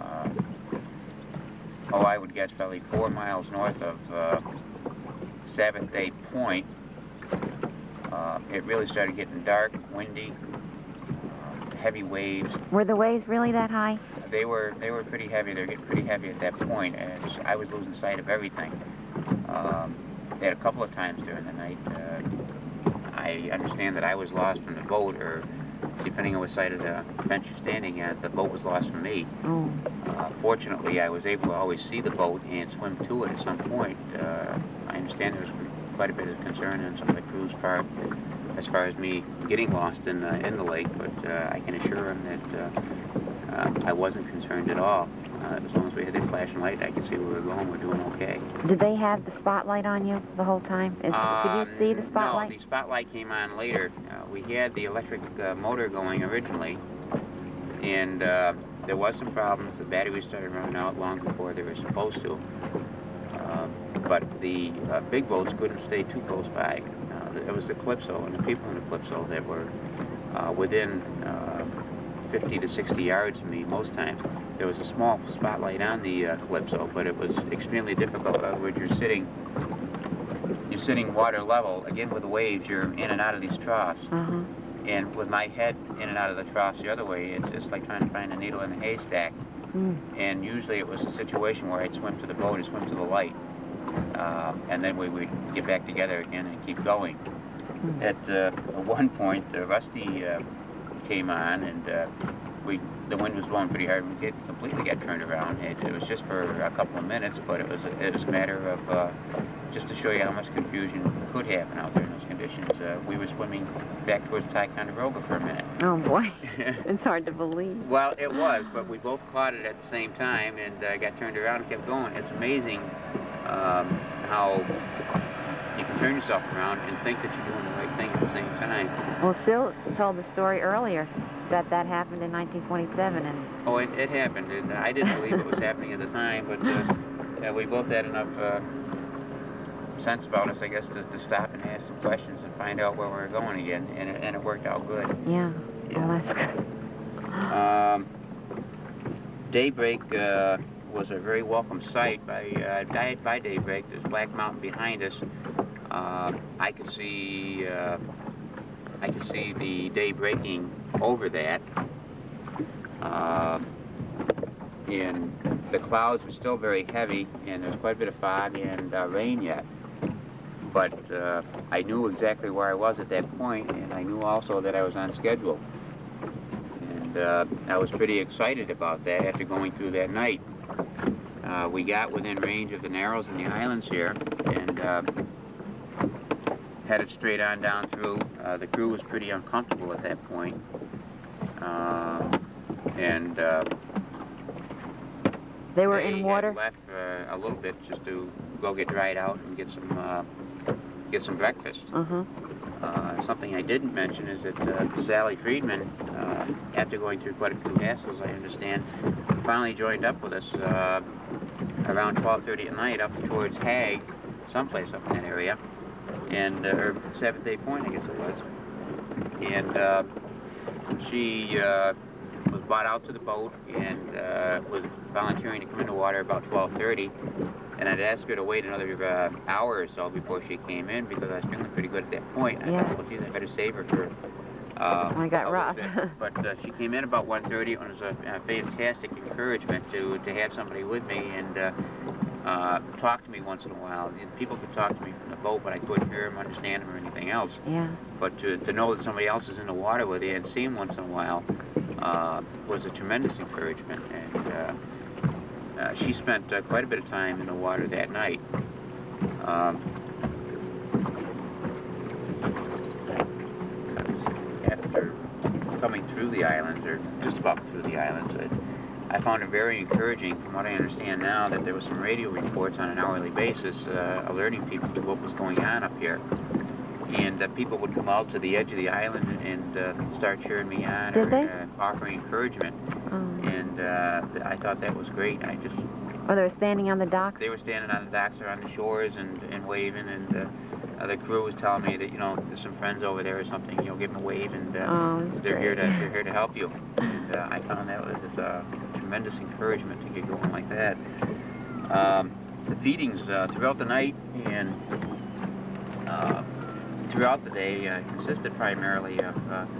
I would guess probably 4 miles north of 7th Day Point. It really started getting dark, windy, heavy waves. Were the waves really that high? They were pretty heavy. They were getting pretty heavy at that point, and I was losing sight of everything. At a couple of times during the night, I understand that I was lost from the boat, or depending on what side of the bench you're standing at, the boat was lost from me. Oh. Fortunately, I was able to always see the boat and swim to it at some point. I understand there was quite a bit of concern on some of the crew's part as far as me getting lost in the lake, but I can assure him that I wasn't concerned at all. as long as we had the flashing light, I could see where we were going. We're doing okay. Did they have the spotlight on you the whole time? Did you see the spotlight? No, the spotlight came on later. We had the electric motor going originally, and there was some problems. The battery started running out long before they were supposed to. But the big boats couldn't stay too close by. It was the Calypso and the people in the Calypso that were within 50 to 60 yards of me most times. There was a small spotlight on the Calypso, but it was extremely difficult. In other words, you're sitting water level, again with the waves, you're in and out of these troughs. And with my head in and out of the troughs the other way, it's just like trying to find a needle in a haystack. And usually it was a situation where I'd swim to the boat or swim to the light. And then we would get back together again and keep going. At one point, Rusty came on, and the wind was blowing pretty hard. We completely got turned around. It was just for a couple of minutes, but it was a matter of just to show you how much confusion could happen out there in those conditions. We were swimming back towards Ticonderoga for a minute. Oh boy, it's hard to believe. Well, it was, but we both caught it at the same time and got turned around and kept going. It's amazing how you can turn yourself around and think that you're doing the right thing at the same time. Well, Sil told the story earlier that happened in 1927, and oh, it happened, and I didn't believe it was happening at the time, but we both had enough sense about us, I guess, to stop and ask some questions and find out where we were going again, and it worked out good. Yeah. Well, that's good. Daybreak was a very welcome sight. By daybreak, there's Black Mountain behind us. I could see the day breaking over that, and the clouds were still very heavy, and there was quite a bit of fog and rain yet. But I knew exactly where I was at that point, and I knew also that I was on schedule. And I was pretty excited about that after going through that night. We got within range of the Narrows and the islands here, and headed straight on down through. The crew was pretty uncomfortable at that point. They were in water? They left a little bit just to go get dried out and get some breakfast. Something I didn't mention is that Sally Friedman, after going through quite a few hassles, I understand, finally joined up with us around 12:30 at night up towards Hague, someplace up in that area, and or Seventh Day Point, I guess it was. And she was brought out to the boat and was volunteering to come into water about 12:30. And I'd asked her to wait another hour or so before she came in because I was feeling pretty good at that point. I thought, well, geez, I better save her for I got rough. But she came in about 1:30. It was a fantastic encouragement to have somebody with me and talk to me once in a while. People could talk to me from the boat, but I couldn't hear them, understand them, or anything else. Yeah. But to know that somebody else is in the water with you and see them once in a while was a tremendous encouragement. And she spent quite a bit of time in the water that night. After coming through the islands, or just about through the islands, I found it very encouraging, from what I understand now, that there were some radio reports on an hourly basis alerting people to what was going on up here. And people would come out to the edge of the island and start cheering me on or offering encouragement. And I thought that was great. I just... Oh, they were standing on the docks? They were standing on the docks or on the shores and waving, and the crew was telling me that, you know, there's some friends over there or something, you know, give them a wave, and they're here to help you. And I found that was a tremendous encouragement to get going like that. The feedings throughout the night and throughout the day consisted primarily of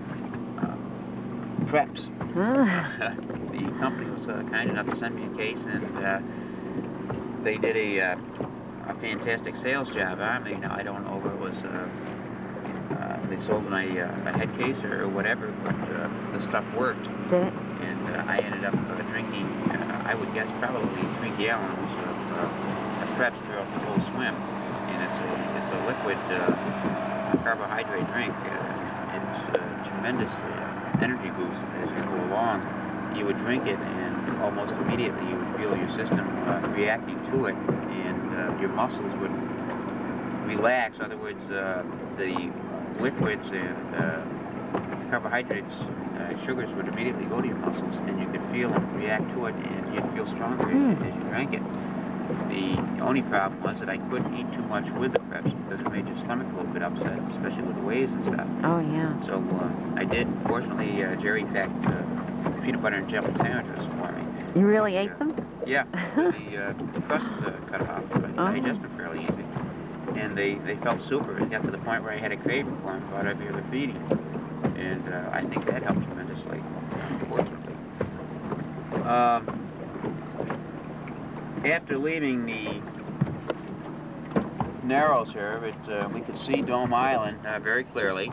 preps. The company was kind enough to send me a case, and they did a fantastic sales job on me. Now, I don't know if it was they sold my a head case or whatever, but the stuff worked. Did it? And I ended up drinking, I would guess, probably 3 gallons of preps throughout the whole swim. And it's a liquid carbohydrate drink. It's a tremendous energy boost as you go along. you would drink it, and almost immediately you would feel your system reacting to it, and your muscles would relax. In other words, the liquids and carbohydrates, sugars would immediately go to your muscles, and you could feel them react to it, and you'd feel stronger as you drank it. The only problem was that I couldn't eat too much with the Preps because it made your stomach a little bit upset, especially with the waves and stuff. Oh, yeah. So I did. Fortunately, Jerry packed peanut butter and jelly sandwiches for me. You really ate them? Yeah. The crust cut off, but I digested them fairly easy. And they felt super. It got to the point where I had a craving for them about every other feeding. And I think that helped tremendously, fortunately. After leaving the Narrows here, we could see Dome Island very clearly.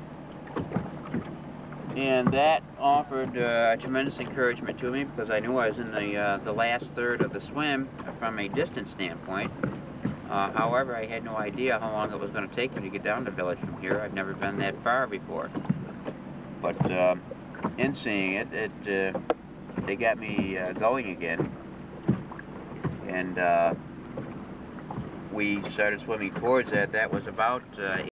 And that offered tremendous encouragement to me because I knew I was in the last third of the swim from a distance standpoint. However, I had no idea how long it was going to take me to get down to the village from here. I've never been that far before. But in seeing it, they got me going again. And we started swimming towards that. That was about